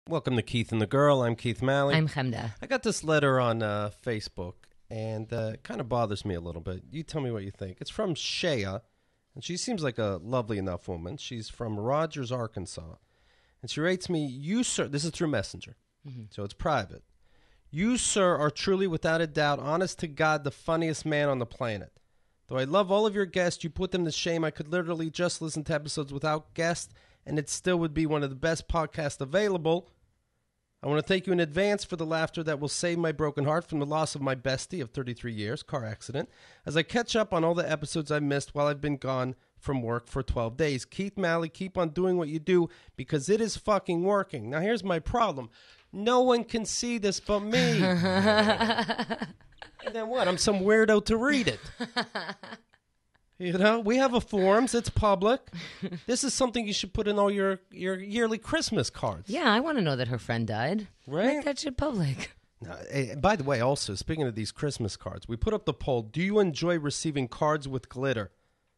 Welcome to Keith and the Girl. I'm Keith Malley. I'm Chemda. I got this letter on Facebook, and it kind of bothers me a little bit. You tell me what you think. It's from Shea, and she seems like a lovely enough woman. She's from Rogers, Arkansas. And she writes me, "You, sir," this is through Messenger, so it's private. "You, sir, are truly, without a doubt, honest to God, the funniest man on the planet. Though I love all of your guests, you put them to shame. I could literally just listen to episodes without guests, and it still would be one of the best podcasts available. I want to thank you in advance for the laughter that will save my broken heart from the loss of my bestie of 33 years, car accident, as I catch up on all the episodes I missed while I've been gone from work for 12 days. Keith Malley, keep on doing what you do because it is fucking working." Now, here's my problem. No one can see this but me. And then what? I'm some weirdo to read it. You know, we have a forums. It's public. This is something you should put in all your yearly Christmas cards. Yeah, I want to know that her friend died. Right? Make that shit public. By the way, also, speaking of these Christmas cards, we put up the poll, do you enjoy receiving cards with glitter?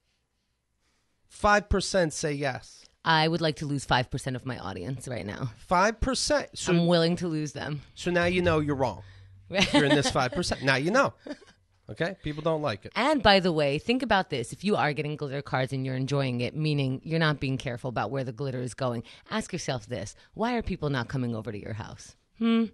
5% say yes. I would like to lose 5% of my audience right now. 5%? So, I'm willing to lose them. So now you know you're wrong. You're in this 5%. Now you know. Okay? People don't like it. And by the way, think about this. If you are getting glitter cards and you're enjoying it, meaning you're not being careful about where the glitter is going, ask yourself this. Why are people not coming over to your house? You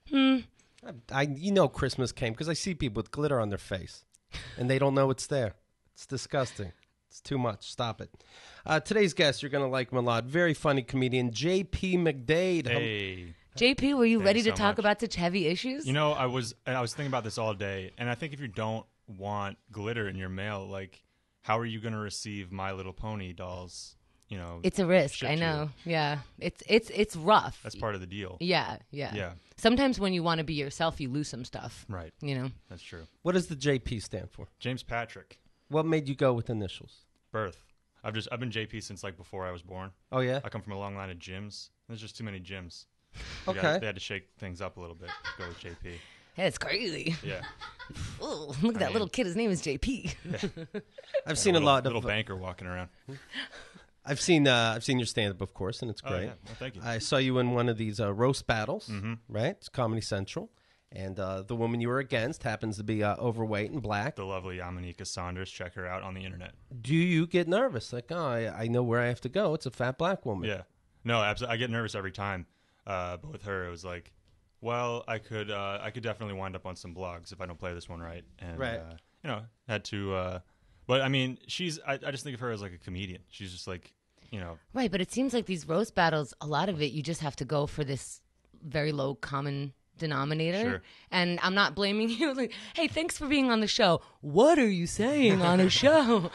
know Christmas came because I see people with glitter on their face, and they don't know it's there. It's disgusting. It's too much. Stop it. Today's guest, you're going to like him a lot. Very funny comedian, JP McDade. Hey. JP, were you ready to so talk much. about such heavy issues? You know, I was thinking about this all day, and I think if you don't want glitter in your mail, like, how are you going to receive My Little Pony dolls? You know, it's a risk. shit I to know. you? Yeah, it's rough. That's part of the deal. Yeah. Sometimes when you want to be yourself, you lose some stuff. Right. You know. That's true. What does the JP stand for? James Patrick. What made you go with initials? Birth. I've been JP since like before I was born. Oh, yeah? I come from a long line of gyms. There's just too many gyms. Okay. They had to shake things up a little bit to go with JP. Yeah, it's crazy. Yeah. Ooh, look at that little kid. His name is JP. I've seen a lot of little banker walking around. I've seen your stand-up, of course, and it's great. Oh, yeah. Well, thank you. I saw you in one of these roast battles, right? It's Comedy Central. And the woman you were against happens to be overweight and black. The lovely Yamanika Saunders. Check her out on the internet. Do you get nervous? Like, oh, I know where I have to go. It's a fat black woman. Yeah. No, absolutely. I get nervous every time. But with her, it was like, well, I could definitely wind up on some blogs if I don't play this one right. And, right. Had to, but I mean, I just think of her as like a comedian. She's just like, Right, but it seems like these roast battles, a lot of it, you just have to go for this very low common denominator. Sure. And I'm not blaming you. Like, hey, thanks for being on the show. What are you saying on a show?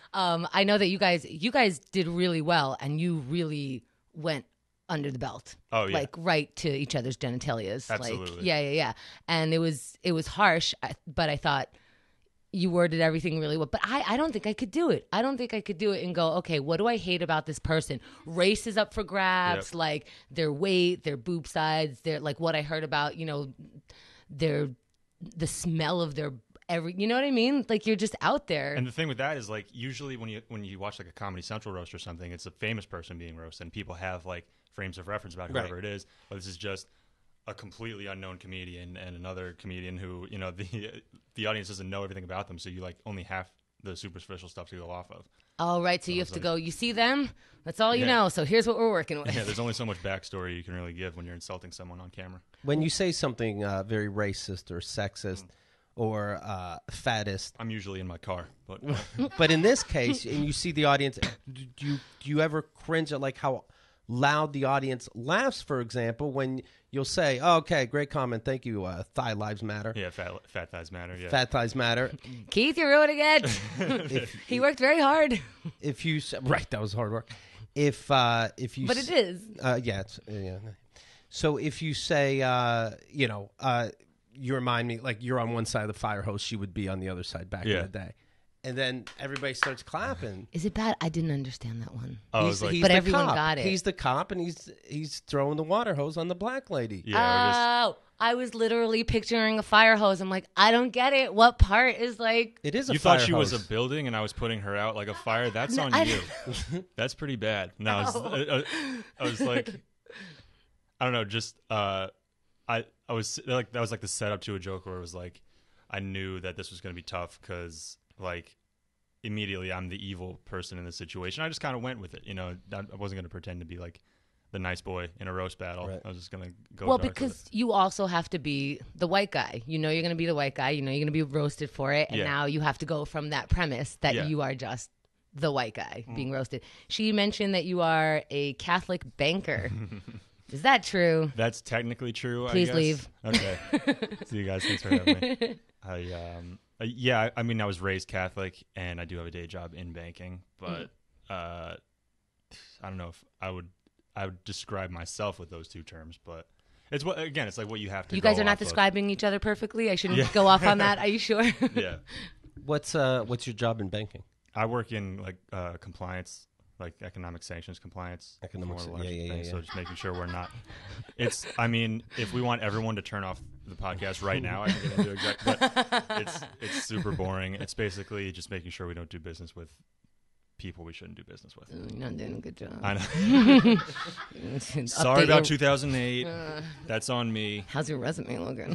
I know that you guys did really well, and you really went under the belt. Oh, yeah. Like right to each other's genitalias. Absolutely. Like, yeah. And it was harsh, but I thought you worded everything really well. But I don't think I could do it. I don't think I could do it and go, okay, what do I hate about this person? Race is up for grabs, Yep. like their weight, their boob sides, their like what I heard about, the smell of their you know what I mean? Like you're just out there. And the thing with that is like usually when you watch like a Comedy Central roast or something, it's a famous person being roasted and people have like frames of reference about whoever it is. But this is just a completely unknown comedian and another comedian who, the audience doesn't know everything about them, so you like only have the superficial stuff to go off of. Oh, right. So you have to go, you see them? That's all you know. So here's what we're working with. Yeah, there's only so much backstory you can really give when you're insulting someone on camera. When you say something very racist or sexist or fattest. I'm usually in my car. But but in this case, and you see the audience, do you ever cringe at like how loud the audience laughs, for example, when you'll say, oh, okay, great comment, thank you, thigh lives matter. Yeah, fat thighs matter. Yeah, fat thighs matter. Keith, you're ruining it. He worked very hard. If you right, that was hard work. If you, but it is. Yeah. So if you say, you remind me, like you're on one side of the fire hose, she would be on the other side back in the day. And then everybody starts clapping. Is it bad? I didn't understand that one. But everyone cop. got it. He's the cop, and he's throwing the water hose on the black lady. Yeah, I was literally picturing a fire hose. I'm like, I don't get it. What part is like? It is a you fire thought she hose. was a building, and I was putting her out like a fire. That's on you. That's pretty bad. No, I was like, don't know. Just I was like, that was like the setup to a joke where it was like, I knew that this was going to be tough because like immediately I'm the evil person in the situation. I just kind of went with it. You know, I wasn't going to pretend to be like the nice boy in a roast battle. Right. I was just going to go. Well, dark with because it. you also have to be the white guy. You know you're going to be the white guy. You know you're going to be roasted for it. And Yeah. now you have to go from that premise that Yeah. you are just the white guy being roasted. She mentioned that you are a Catholic banker. Is that true? That's technically true. Please I guess. leave. Okay. See you guys. Thanks for having me. I mean, I was raised Catholic, and I do have a day job in banking, but I don't know if I would describe myself with those two terms, but it's it's like what you have to. You guys go are not off of. describing each other perfectly. I shouldn't go off on that. Are you sure? Yeah, What's your job in banking? I work in like compliance, like economic sanctions compliance. Economic for sa- election yeah. things, so just making sure we're not. It's. I mean, if we want everyone to turn off the podcast right now, I can get into it. But it's super boring. It's basically just making sure we don't do business with people we shouldn't do business with. You're not doing a good job. I know. Sorry Update about your- 2008. That's on me. How's your resume looking?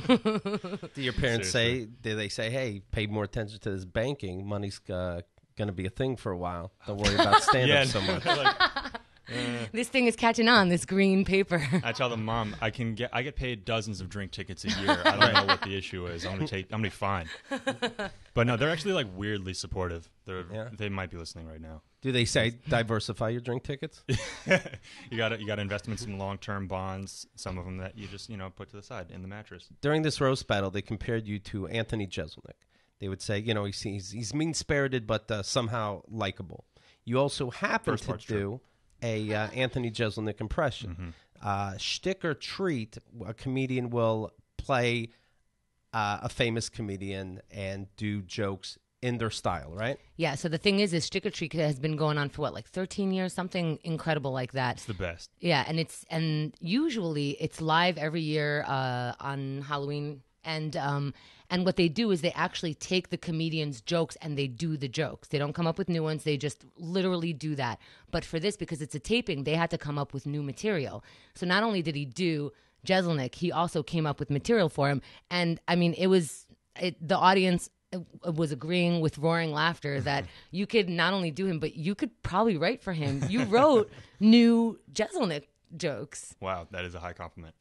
Do your parents Seriously. do they say, hey, pay more attention to this banking? Money's going to be a thing for a while. Don't worry about stand-up so much. Like, This thing is catching on, this green paper. I tell them, Mom, I get paid dozens of drink tickets a year. I don't know what the issue is. I'm gonna be fine. But no, they're actually like weirdly supportive. They might be listening right now. Do they say diversify your drink tickets? You gotta invest in some long-term bonds. Some of them that you just put to the side in the mattress. During this roast battle, they compared you to Anthony Jeselnik. They would say, he's mean-spirited but somehow likable. You also happen First to part's do true. a Anthony Jeselnik impression. Shtick or treat, a comedian will play a famous comedian and do jokes in their style, right? Yeah, so the thing is Schtick or Treat has been going on for what, like 13 years, something incredible like that. It's the best. Yeah, and usually it's live every year on Halloween, and what they do is they actually take the comedian's jokes and they do the jokes. They don't come up with new ones. They just literally do that. But for this, because it's a taping, they had to come up with new material. So not only did he do Jeselnik, he also came up with material for him. And I mean, the audience was agreeing with roaring laughter that you could not only do him, but you could probably write for him. You wrote new Jeselnik jokes. Wow, that is a high compliment.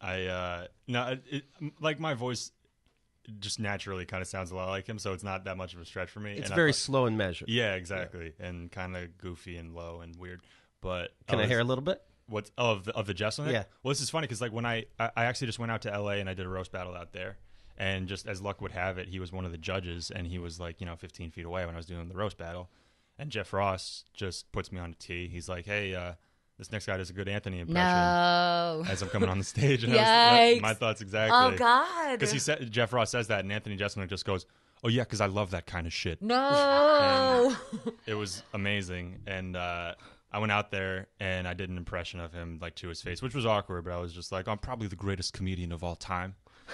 Like my voice just naturally kind of sounds a lot like him, so it's not that much of a stretch for me. It's And very slow and measured. Yeah, exactly, and kind of goofy and low and weird. But Can I hear a little bit? What's of the Jeselnik? Yeah. Well, this is funny because like when I actually just went out to LA and I did a roast battle out there, and just as luck would have it, he was one of the judges, and he was like 15 feet away when I was doing the roast battle, and Jeff Ross just puts me on a tee. He's like, "Hey, this next guy does a good Anthony impression." No. As I'm coming on the stage, and Yikes. my thoughts exactly. Oh, God. Because Jeff Ross says that, and Anthony Jeselnik just goes, "Oh yeah, because I love that kind of shit." No. It was amazing, and I went out there and I did an impression of him like to his face, which was awkward, but I was just like, "I'm probably the greatest comedian of all time,"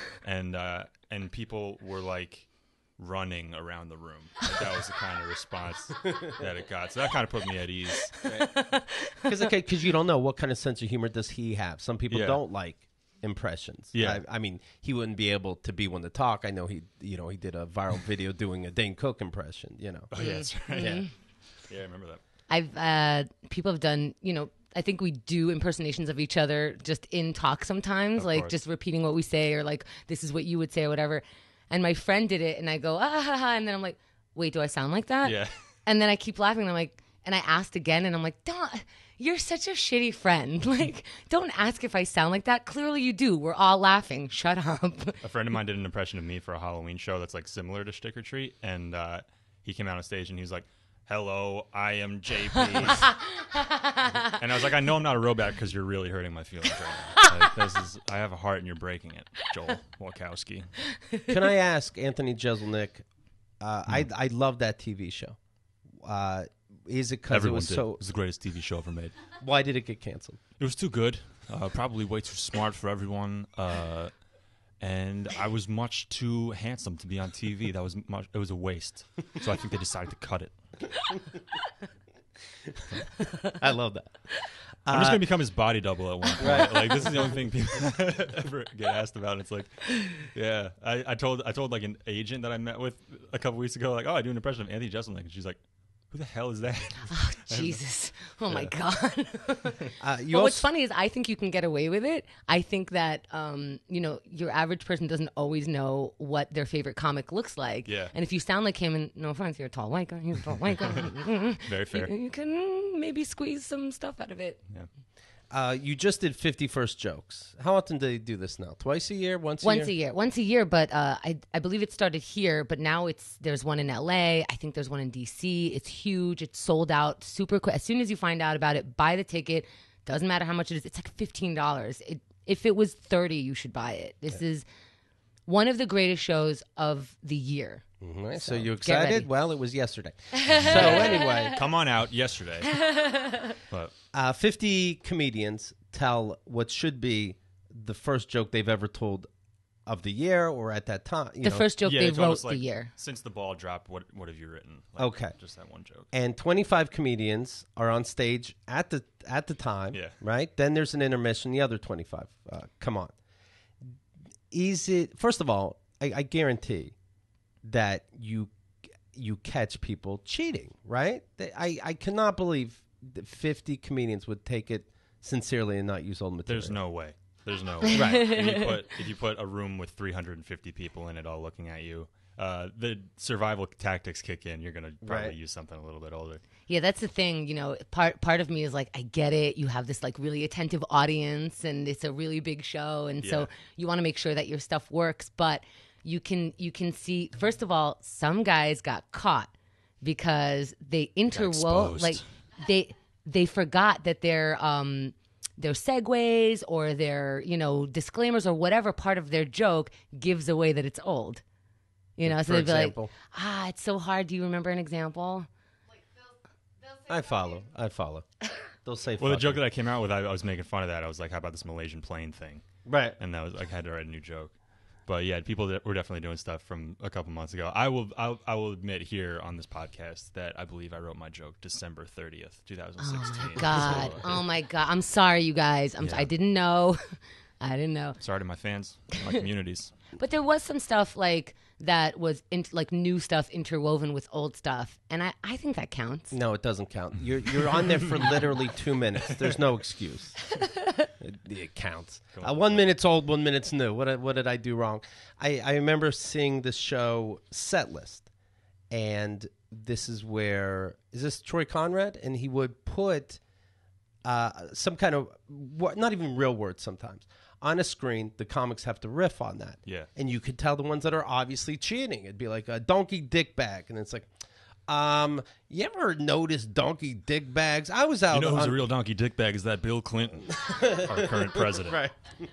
and people were like running around the room. Like, that was the kind of response that it got. So that kind of put me at ease. Because you don't know what kind of sense of humor does he have. Some people Yeah. don't like impressions. Yeah. I mean, he wouldn't be able to be one to talk. I know he did a viral video doing a Dane Cook impression. Oh yeah, that's right. Yeah. Yeah, I remember that. People have done, I think we do impersonations of each other just in talk sometimes, Of like course. just repeating what we say or like, this is what you would say or whatever. And my friend did it and I go, ah, ha, ha. And then I'm like, wait, do I sound like that? Yeah. And then I keep laughing and I'm like, and I asked again and I'm like, don't, you're such a shitty friend. Like, don't ask if I sound like that. Clearly you do. We're all laughing. Shut up. A friend of mine did an impression of me for a Halloween show that's like similar to Schtick or Treat, and he came out on stage and he was like, "Hello, I am JP." And I was like, "I know I'm not a robot because you're really hurting my feelings right now. Like, I have a heart and you're breaking it, Joel Wachowski." Can I ask Anthony Jeselnik? I love that TV show. Is it because it Everyone was did. so? It was the greatest TV show ever made. Why did it get canceled? It was too good. Probably way too smart for everyone. And I was much too handsome to be on TV. It was a waste. So I think they decided to cut it. I love that. I'm just gonna become his body double at one point. Right. Like this is the only thing people ever get asked about. It's like, yeah, I told like an agent that I met with a couple weeks ago, like, oh, I do an impression of Anthony Jeselnik, and she's like, who the hell is that? Oh, Jesus. Oh, my God. Well, what's funny is I think you can get away with it. I think that, your average person doesn't always know what their favorite comic looks like. Yeah. And if you sound like him, and no offense, you're a tall white guy, Very fair. You can maybe squeeze some stuff out of it. Yeah. You just did 51st jokes. How often do they do this now? Twice a year? Once a year? Once a year, but I believe it started here, but now there's one in LA. I think there's one in DC. It's huge. It's sold out super quick. As soon as you find out about it, buy the ticket. Doesn't matter how much it is. It's like $15. If it was $30, you should buy it. This is one of the greatest shows of the year. Mm-hmm. So you excited? Well, it was yesterday. So anyway. Come on out yesterday. But 50 comedians tell what should be the first joke they've ever told of the year or at that time. The first joke they wrote the year. Since the ball dropped, what have you written? Okay. Just that one joke. And 25 comedians are on stage at the time, right? Then there's an intermission, the other 25 come on. First of all, I guarantee that you catch people cheating, right? I cannot believe that 50 comedians would take it sincerely and not use old material. There's no way. Right. If you put a room with 350 people in it all looking at you, the survival tactics kick in. You're going to probably use something a little bit older. Yeah, that's the thing. Part of me is like, I get it. You have this like really attentive audience, and it's a really big show, and so you want to make sure that your stuff works. But you can see, first of all, some guys got caught because they interwove, like they forgot that their segues or their disclaimers or whatever part of their joke gives away that it's old. So they'd be like, it's so hard. Do you remember an example? I follow. They'll say, well, the joke that I came out with, I was making fun of that. I was like, how about this Malaysian plane thing? Right. And that was like, I had to write a new joke. But yeah, people were definitely doing stuff from a couple months ago. I will admit here on this podcast that I believe I wrote my joke December 30th, 2016. Oh my God. I'm sorry, you guys. I didn't know. I didn't know. Sorry to my fans, my communities. But there was some stuff like that was like new stuff interwoven with old stuff, and I think that counts. No, it doesn't count. You're on there for literally 2 minutes. There's no excuse. It counts. 1 minute's old, 1 minute's new. What did I do wrong? I remember seeing the show Set List, and this is this Troy Conrad? And he would put some kind of, not even real words sometimes, on a screen. The comics have to riff on that. Yeah. And you could tell the ones that are obviously cheating. It'd be like a donkey dick bag. And it's like, you ever noticed donkey dick bags? I was out. Who's a real donkey dick bag is that Bill Clinton, our current president. Right.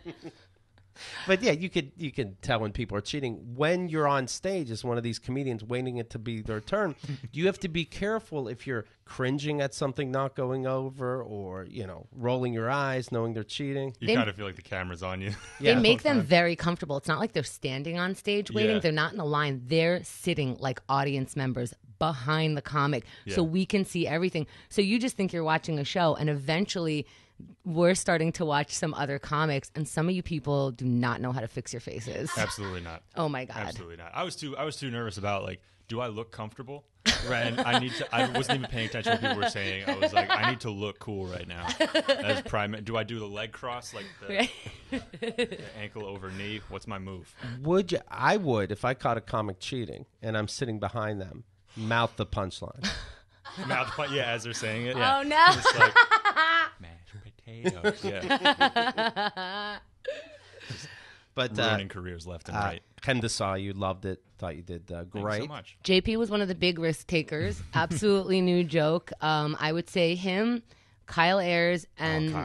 But yeah, you can tell when people are cheating. When you're on stage as one of these comedians waiting it to be their turn, you have to be careful if you're cringing at something not going over or, rolling your eyes knowing they're cheating. You kind of feel like the camera's on you. They make them very comfortable. It's not like they're standing on stage waiting. Yeah. They're not in a line. They're sitting like audience members behind the comic so we can see everything. So you just think you're watching a show, and eventually we're starting to watch some other comics, and some of you people do not know how to fix your faces. Absolutely not. Oh my God. Absolutely not. I was too nervous about like, do I look comfortable? Right. And I wasn't even paying attention to what people were saying. I was like, I need to look cool right now. As do I do the leg cross, like the ankle over knee? What's my move? I would, if I caught a comic cheating and I'm sitting behind them, mouth the punchline. As they're saying it. Yeah. Oh no. Just like, mashed potatoes. Yeah. But ruining careers left and right. Ken Desai, you loved it. Thought you did great. Thanks so much. JP was one of the big risk takers. Absolutely new joke. I would say him, Kyle Ayers, and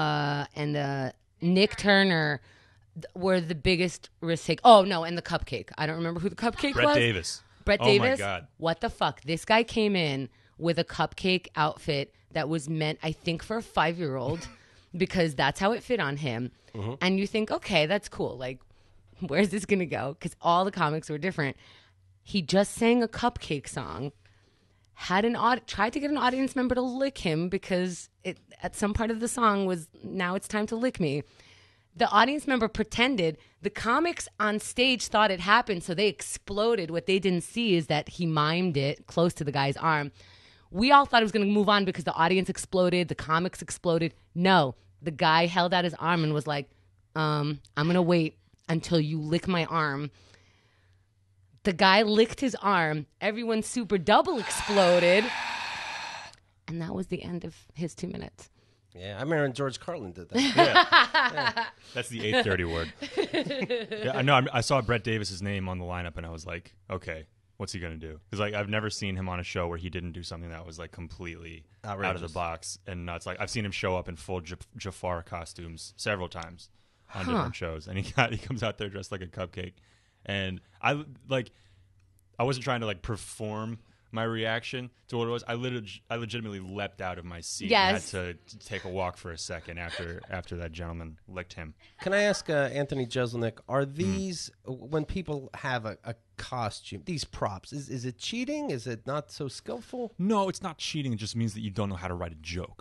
Nick Turner were the biggest risk take. Oh no, and the cupcake. I don't remember who the cupcake was. Brett Davis. Oh my God. What the fuck? This guy came in with a cupcake outfit that was meant, I think, for a 5-year-old because that's how it fit on him. Mm-hmm. And you think, okay, that's cool. Like, where's this going to go? Because all the comics were different. He just sang a cupcake song, tried to get an audience member to lick him because at some part of the song was, now it's time to lick me. The audience member pretended. The comics on stage thought it happened, so they exploded. What they didn't see is that he mimed it close to the guy's arm. We all thought it was going to move on because the audience exploded, the comics exploded. No, the guy held out his arm and was like, I'm going to wait until you lick my arm. The guy licked his arm. Everyone super double exploded. And that was the end of his 2 minutes. Yeah, I remember George Carlin did that. Yeah. That's the 8:30 word. Yeah, I know. I saw Brett Davis's name on the lineup, and I was like, okay, what's he going to do? Because I've never seen him on a show where he didn't do something that was completely outrageous, out of the box and nuts. I've seen him show up in full Jafar costumes several times on different shows, and he comes out there dressed like a cupcake. And I wasn't trying to perform my reaction to what it was. I legitimately leapt out of my seat and had to take a walk for a second after that gentleman licked him. Can I ask Anthony Jeselnik, are these, when people have a costume, these props, is it cheating? Is it not so skillful? No, it's not cheating. It just means that you don't know how to write a joke.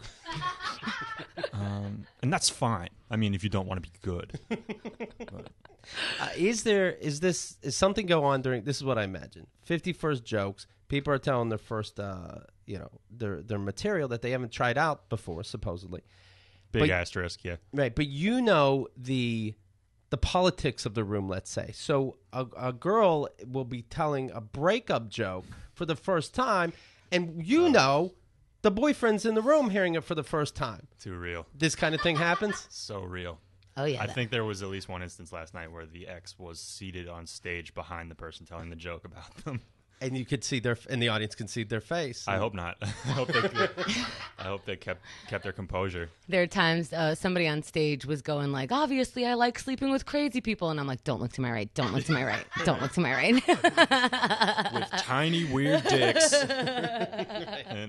And that's fine. I mean, if you don't want to be good. Is something go on during, this is what I imagine, 51st jokes, people are telling their first, their material that they haven't tried out before, supposedly. Big asterisk, yeah. Right, but the politics of the room, let's say. So a girl will be telling a breakup joke for the first time, and the boyfriend's in the room hearing it for the first time. Too real. This kind of thing happens? So real. Oh, yeah. I think there was at least one instance last night where the ex was seated on stage behind the person telling the joke about them. And you could see and the audience can see their face. I hope not. I hope they kept their composure. There are times somebody on stage was going like, obviously I like sleeping with crazy people. And I'm like, don't look to my right. Don't look to my right. Don't look to my right. With tiny, weird dicks. And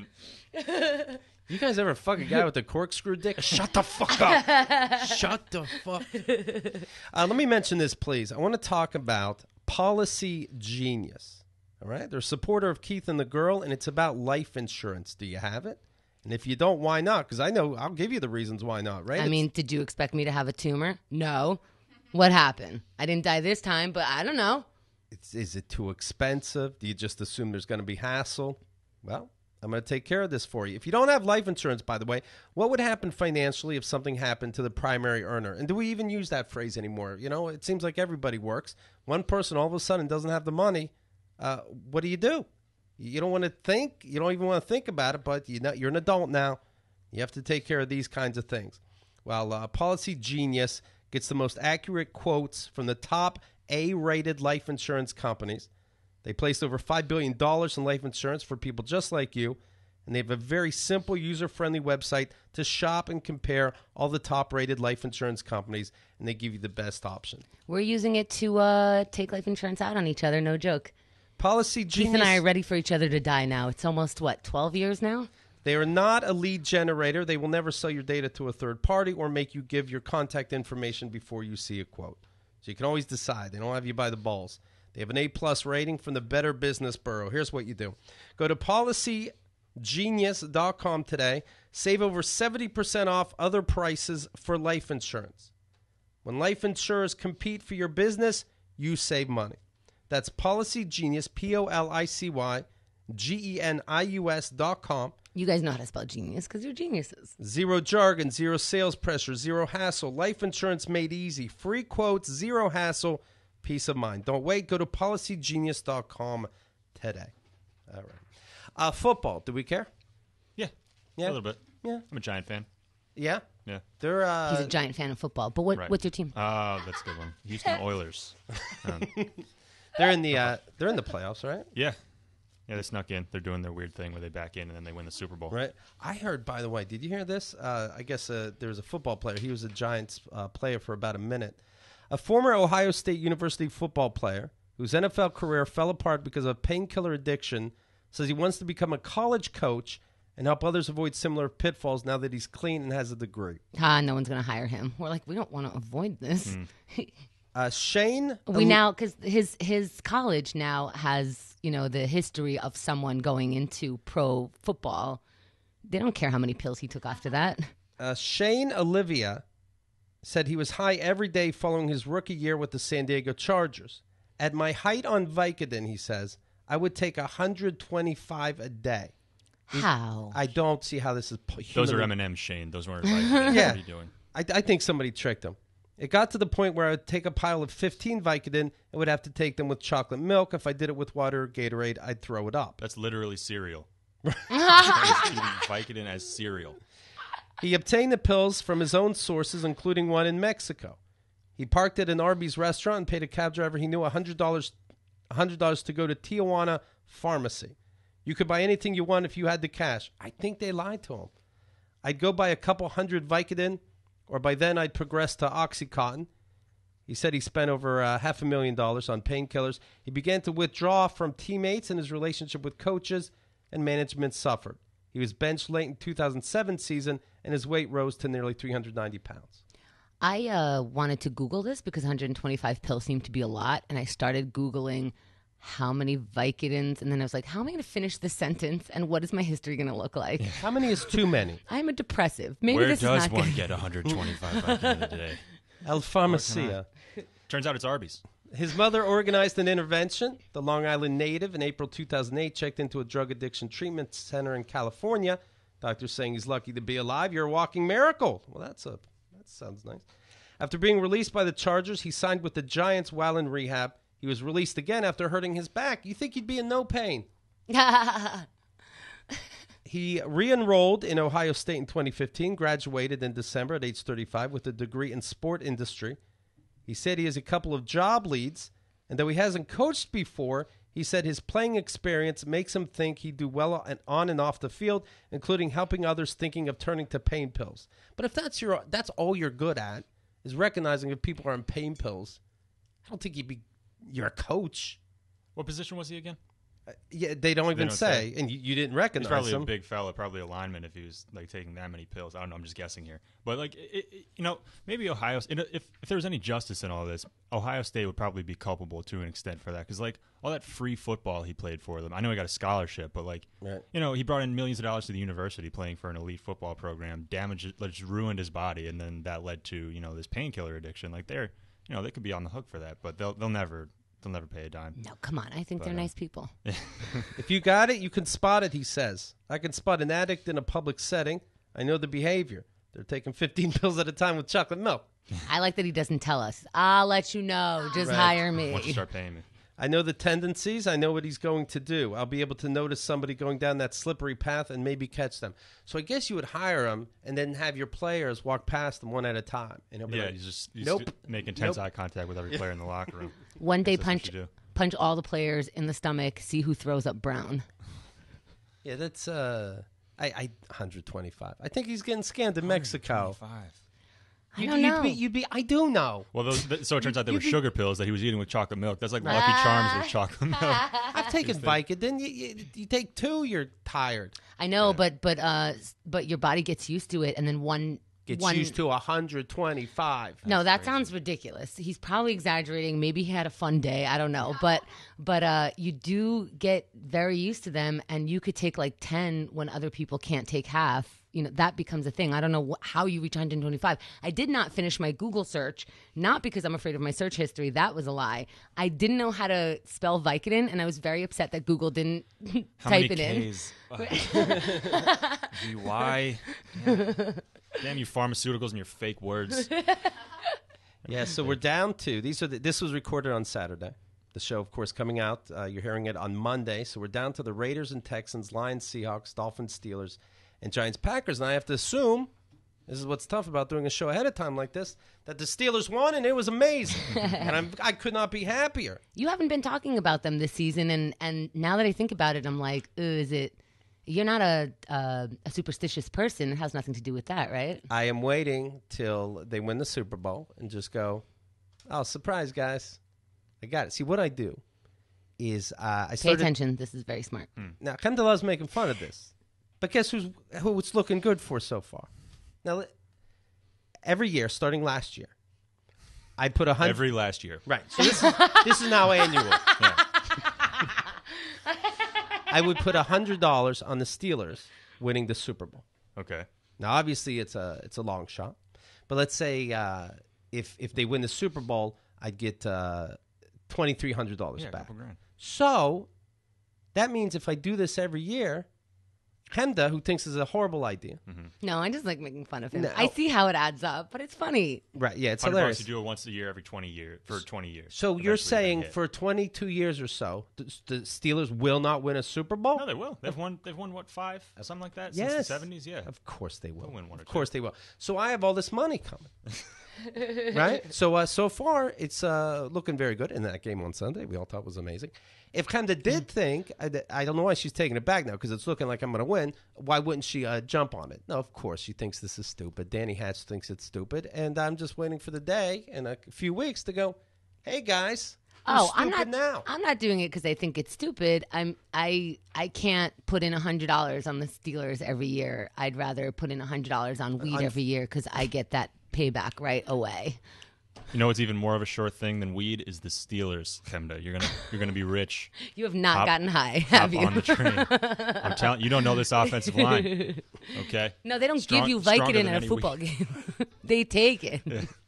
you guys ever fuck a guy with a corkscrew dick? Shut the fuck up. Shut the fuck up. Let me mention this, please. I want to talk about Policy Genius. All right? They're a supporter of Keith and the Girl, and it's about life insurance. Do you have it? And if you don't, why not? Because I know I'll give you the reasons why not, right? I mean, did you expect me to have a tumor? No. What happened? I didn't die this time, but I don't know. Is it too expensive? Do you just assume there's going to be hassle? Well, I'm going to take care of this for you. If you don't have life insurance, by the way, what would happen financially if something happened to the primary earner? And do we even use that phrase anymore? It seems like everybody works. One person all of a sudden doesn't have the money. What do? You don't want to think. You don't even want to think about it, but you're an adult now. You have to take care of these kinds of things. Well, Policy Genius gets the most accurate quotes from the top A-rated life insurance companies. They placed over $5 billion in life insurance for people just like you, and they have a very simple, user-friendly website to shop and compare all the top-rated life insurance companies, and they give you the best option. We're using it to take life insurance out on each other, no joke. Policy Genius. Keith and I are ready for each other to die now. It's almost, 12 years now? They are not a lead generator. They will never sell your data to a third party or make you give your contact information before you see a quote. So you can always decide. They don't have you by the balls. They have an A-plus rating from the Better Business Bureau. Here's what you do. Go to policygenius.com today. Save over 70% off other prices for life insurance. When life insurers compete for your business, you save money. That's Policy Genius, POLICYGENIUS.com. You guys know how to spell genius because you're geniuses. Zero jargon, zero sales pressure, zero hassle. Life insurance made easy. Free quotes, zero hassle, peace of mind. Don't wait. Go to policygenius.com today. All right. Football. Do we care? Yeah. A little bit. Yeah. I'm a Giant fan. Yeah? Yeah. He's a Giant fan of football. But what's your team? That's a good one. Houston Oilers. They're in the playoffs, right? Yeah. Yeah, they snuck in. They're doing their weird thing where they back in and then they win the Super Bowl. Right. I heard, by the way, did you hear this? I guess there was a football player. He was a Giants player for about a minute. A former Ohio State University football player whose NFL career fell apart because of painkiller addiction says he wants to become a college coach and help others avoid similar pitfalls now that he's clean and has a degree. No one's going to hire him. We're like, we don't want to avoid this. Shane? Because his college now has, the history of someone going into pro football, they don't care how many pills he took after that. Shane Olivea said he was high every day following his rookie year with the San Diego Chargers. At my height on Vicodin, he says, I would take 125 a day. How? I don't see how this is. Those are M&M's, Shane. Those weren't Vicodin. Yeah. What are you doing? I think somebody tricked him. It got to the point where I would take a pile of 15 Vicodin and would have to take them with chocolate milk. If I did it with water or Gatorade, I'd throw it up. That's literally cereal. He's eating Vicodin as cereal. He obtained the pills from his own sources, including one in Mexico. He parked at an Arby's restaurant and paid a cab driver he knew $100 to go to Tijuana Pharmacy. You could buy anything you want if you had the cash. I think they lied to him. I'd go buy a couple hundred Vicodin, or by then I'd progress to Oxycontin. He said he spent over $500,000 on painkillers. He began to withdraw from teammates, and his relationship with coaches and management suffered. He was benched late in 2007 season, and his weight rose to nearly 390 pounds. I wanted to Google this because 125 pills seemed to be a lot, and I started Googling how many Vicodins, and then I was like, how am I going to finish this sentence, and what is my history going to look like? How many is too many? I'm a depressive. Maybe Where this does is not one good. get 125 Vicodin a day? El Pharmacia. Turns out it's Arby's. His mother organized an intervention. The Long Island native in April 2008 checked into a drug addiction treatment center in California. Doctors saying he's lucky to be alive. You're a walking miracle. Well, that sounds nice. After being released by the Chargers, he signed with the Giants while in rehab. He was released again after hurting his back. You think he'd be in no pain? He re-enrolled in Ohio State in 2015, graduated in December at age 35 with a degree in sport industry. He said he has a couple of job leads, and though he hasn't coached before, he said his playing experience makes him think he'd do well on and off the field, including helping others thinking of turning to pain pills. But if that's all you're good at, is recognizing if people are on pain pills, I don't think you're a coach. What position was he again? Yeah, they don't even say. And you didn't recognize He's probably him. a big fella, probably a lineman if he was like taking that many pills. I don't know. I'm just guessing here. But like, maybe Ohio. If there was any justice in all this, Ohio State would probably be culpable to an extent for that, because like all that free football he played for them. I know he got a scholarship, but like, right. He brought in millions of dollars to the university playing for an elite football program. Just ruined his body, and then that led to this painkiller addiction. Like they could be on the hook for that, but they'll never pay a dime. No, come on. I think they're nice people. If you got it, you can spot it, he says. I can spot an addict in a public setting. I know the behavior. They're taking 15 pills at a time with chocolate milk. I like that he doesn't tell us. I'll let you know. Just hire me. Once you start paying me. I know the tendencies. I know what he's going to do. I'll be able to notice somebody going down that slippery path and maybe catch them. So I guess you would hire him and then have your players walk past them one at a time. And he'll be like, he's nope. making intense eye contact with every player in the locker room. One day punch all the players in the stomach, see who throws up brown. Yeah, that's 125. I think he's getting scammed in Mexico. 125. I don't know. I do know. Well, so it turns out they were sugar pills that he was eating with chocolate milk. That's like Lucky Charms with chocolate milk. I've taken Vicodin. You take two, you're tired. I know, but your body gets used to it, and then one used to 125. No, that sounds ridiculous. He's probably exaggerating. Maybe he had a fun day. I don't know, but you do get very used to them, and you could take like 10 when other people can't take half. That becomes a thing. I don't know how you reach 125. I did not finish my Google search, not because I'm afraid of my search history. That was a lie. I didn't know how to spell Vicodin, and I was very upset that Google didn't type it in. VY. Yeah. Damn you pharmaceuticals and your fake words. Yeah, so we're down to this was recorded on Saturday. The show, of course, coming out. You're hearing it on Monday. So we're down to the Raiders and Texans, Lions, Seahawks, Dolphins, Steelers, and Giants, Packers. And I have to assume, this is what's tough about doing a show ahead of time like this, that the Steelers won, and it was amazing. And I could not be happier. You haven't been talking about them this season, and now that I think about it, I'm like, is it... You're not a superstitious person. It has nothing to do with that, right? I am waiting till they win the Super Bowl and just go, oh, surprise, guys. I got it. See, what I do is I started... Pay attention. This is very smart. Now, Candela's making fun of this. But guess who it's looking good for so far? Now, every year, starting last year, I put 100... Every last year. Right. So this is now annual. Yeah. I would put $100 on the Steelers winning the Super Bowl. Okay. Now, obviously, it's a long shot, but let's say if they win the Super Bowl, I'd get $2,300 back. $2,000. So that means if I do this every year, Hemda, who thinks this is a horrible idea. No, I just like making fun of him. No. I see how it adds up, but it's funny. Right, yeah, it's $100 hilarious. to do it once a year, every 20 years for 20 years. So Eventually you're they saying hit. for 22 years or so, the Steelers will not win a Super Bowl? No, they will. They've won what, 5, something like that, Yes. since the 70s. Yeah, Of course they will. They'll win one or Of course they will. So I have all this money coming. Right? So far, it's looking very good in that game on Sunday. We all thought it was amazing. If Kenda did think, I don't know why she's taking it back now because it's looking like I'm going to win, why wouldn't she jump on it? No, of course, she thinks this is stupid. Danny Hatch thinks it's stupid. And I'm just waiting for the day in a few weeks to go, hey, guys. I'm stupid now. I'm not doing it because I think it's stupid. I can't put in $100 on the Steelers every year. I'd rather put in $100 on weed every year because I get that payback right away. You know what's even more of a sure thing than weed is the Steelers, Kemda. You're gonna be rich. You have not gotten high, Hop have you? on the train. I'm telling you, don't know this offensive line. Okay. No, they don't give you Stronger Vicodin than at a any football weed. game. They take it.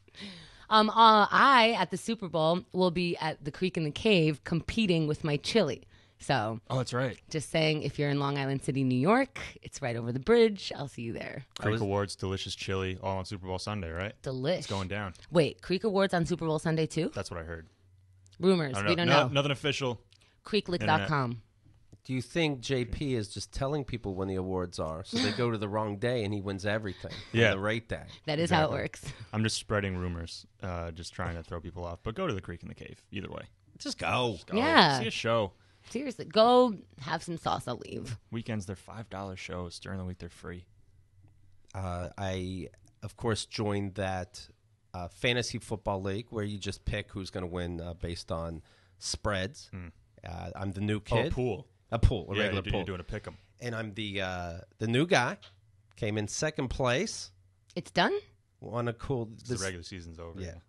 I at the Super Bowl will be at the Creek in the Cave competing with my chili. So, Oh, that's right. just saying, if you're in Long Island City, New York, it's right over the bridge. I'll see you there. Creek Awards, delicious chili, all on Super Bowl Sunday, right? Delish. It's going down. Wait, Creek Awards on Super Bowl Sunday too? That's what I heard. Rumors. I We don't know. Nothing official. Creeklick.com. Do you think JP is just telling people when the awards are so they go to the wrong day and he wins everything Yeah. on the right day? That is how it Exactly. works. I'm just spreading rumors, just trying to throw people off. But go to the Creek in the Cave, either way. Just go. Go. Yeah. See a show. Seriously, go have some sauce. I'll leave. Weekends, they're $5 shows. During the week, they're free. I, of course, joined that fantasy football league where you just pick who's going to win based on spreads. I'm the new kid. Oh, pool. A pool, a Yeah, regular you're pool. doing a pick 'em. And I'm the new guy. Came in second place. It's done? Won a cool. The regular season's over. Yeah.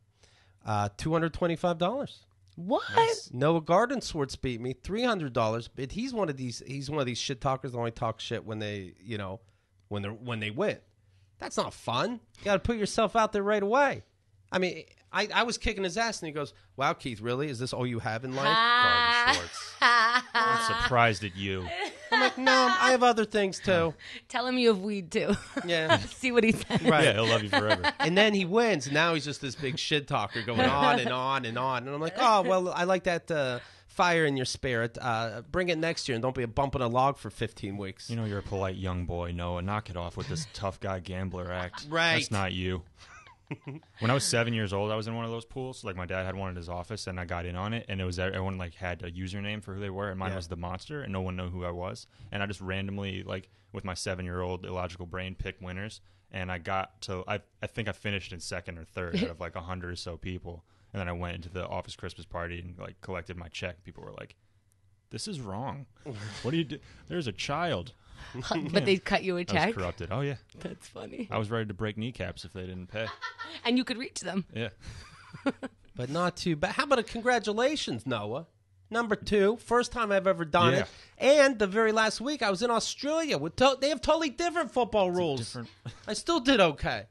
$225. What? Nice. Noah Gardenswartz beat me $300, but he's one of these shit talkers that only talk shit when they when they win. That's not fun. You got to put yourself out there right away. I mean, I was kicking his ass and he goes, "Wow, Keith, really? Is this all you have in life?" Garden Schwartz. I'm surprised at you. I'm like, "No, I have other things too." Tell him you have weed too. Yeah. See what he says. Right. Yeah, he'll love you forever. And then he wins. And now he's just this big shit talker going on and on and on. And I'm like, "Oh, well, I like that fire in your spirit. Bring it next year and don't be a bump on a log for 15 weeks." You know you're a polite young boy, Noah. Knock it off with this tough guy gambler act. Right. That's not you. When I was 7 years old, I was in one of those pools. Like my dad had one in his office, and I got in on it. And it was everyone like had a username for who they were, and mine was the monster, and no one knew who I was. And I just randomly, like with my 7-year-old illogical brain, picked winners. And I got to, I think I finished in second or third out of like 100 or so people. And then I went into the office Christmas party and like collected my check. People were like, "This is wrong. What do you do? There's a child." But they cut you a I check. was corrupted. Oh yeah, That's funny. I was ready to break kneecaps if they didn't pay. And you could reach them. Yeah. But not too bad. How about a congratulations, Noah? Number 2, first time I've ever done it. And the very last week, I was in Australia. With they have totally different football rules. I still did okay.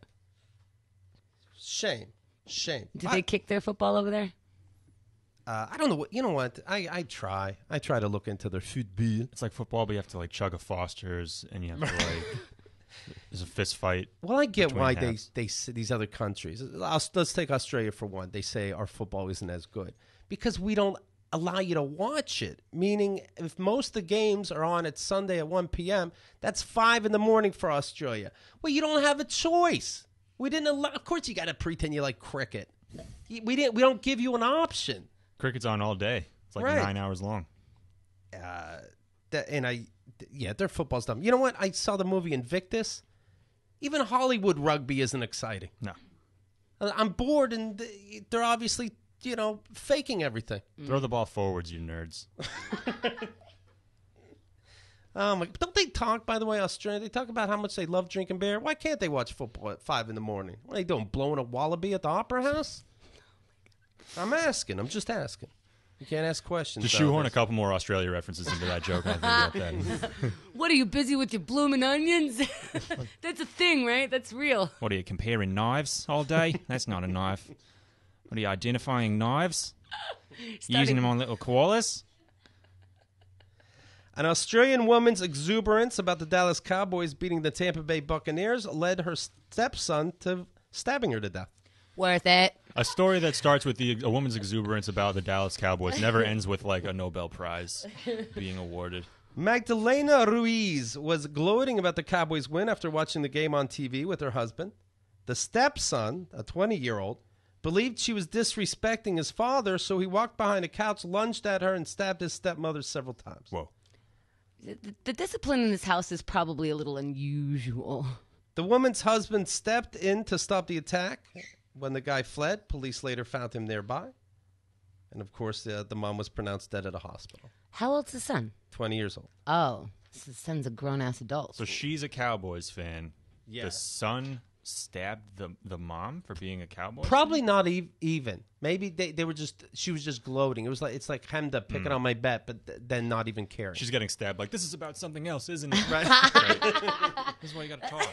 Shame. Did they kick their football over there? I don't know what. You know what? I try. I try to look into their football. It's like football, but you have to like chug a Foster's, and you have to like. There's a fist fight. Well, I get between why halves. they these other countries. Let's take Australia for one. They say our football isn't as good because we don't allow you to watch it. Meaning, if most of the games are on at Sunday at 1 p.m., that's 5 in the morning for Australia. Well, you don't have a choice. We didn't allow. Of course, you got to pretend you like cricket. We didn't. We don't give you an option. Cricket's on all day. It's like Right. 9 hours long. Their football's dumb. You know what? I saw the movie Invictus. Even Hollywood rugby isn't exciting. No. I'm bored, and they're obviously, faking everything. Throw the ball forwards, you nerds. Don't they talk, by the way, Australia? They talk about how much they love drinking beer. Why can't they watch football at 5 in the morning? What are they doing, blowing a wallaby at the Opera House? I'm asking. I'm just asking. You can't ask questions. Just shoehorn a couple more Australia references into that joke. I think about that. What, are you busy with your blooming onions? That's a thing, right? That's real. What are you comparing knives all day? That's not a knife. What are you identifying knives? Using them on little koalas? An Australian woman's exuberance about the Dallas Cowboys beating the Tampa Bay Buccaneers led her stepson to stabbing her to death. Worth it. A story that starts with a woman's exuberance about the Dallas Cowboys never ends with like a Nobel Prize being awarded. Magdalena Ruiz was gloating about the Cowboys' win after watching the game on TV with her husband. The stepson, a 20-year-old, believed she was disrespecting his father, so he walked behind a couch, lunged at her, and stabbed his stepmother several times. Whoa. The discipline in this house is probably a little unusual. The woman's husband stepped in to stop the attack. When the guy fled, police later found him nearby. And, of course, the mom was pronounced dead at a hospital. How old's the son? 20 years old. Oh, the son's a grown-ass adult. So she's a Cowboys fan. Yeah. The son stabbed the mom for being a Cowboys Probably fan? not even. Maybe they were just, she was just gloating. It's like Hemda picking on my bet, but then not even caring. She's getting stabbed. Like, this is about something else, isn't it? Right. This is why you got to talk.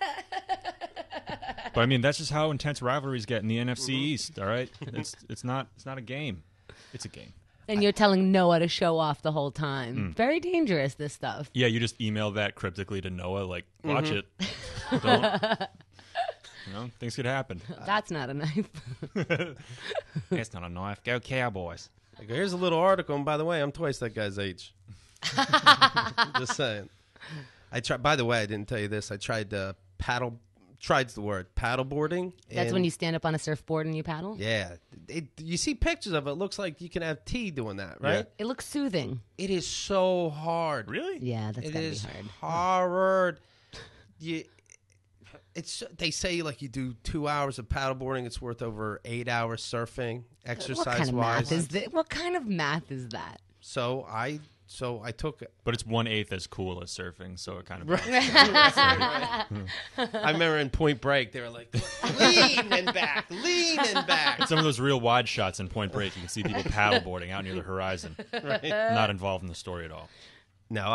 But I mean, that's just how intense rivalries get in the NFC East. All right, it's not a game. It's a game. And you're telling Noah to show off the whole time. Very dangerous, this stuff. Yeah, you just email that cryptically to Noah, like, watch it. Don't. Things could happen. That's not a knife. It's not a knife. Go Cowboys. I go, here's a little article, and by the way, I'm twice that guy's age. Just saying. By the way, I didn't tell you this. I tried paddleboarding. That's when you stand up on a surfboard and you paddle? Yeah. You see pictures of it. It looks like you can have tea doing that, right? Yeah. It looks soothing. It is so hard. Really? Yeah, that's It gotta be is hard. hard. They say like you do 2 hours of paddleboarding, it's worth over 8 hours surfing, What kind of math exercise-wise. is that? What kind of math is that? So I took it. But it's 1/8 as cool as surfing, so it kind of. I remember in Point Break, they were like, lean and back. And some of those real wide shots in Point Break, you can see people paddleboarding out near the horizon. Right. Not involved in the story at all. No,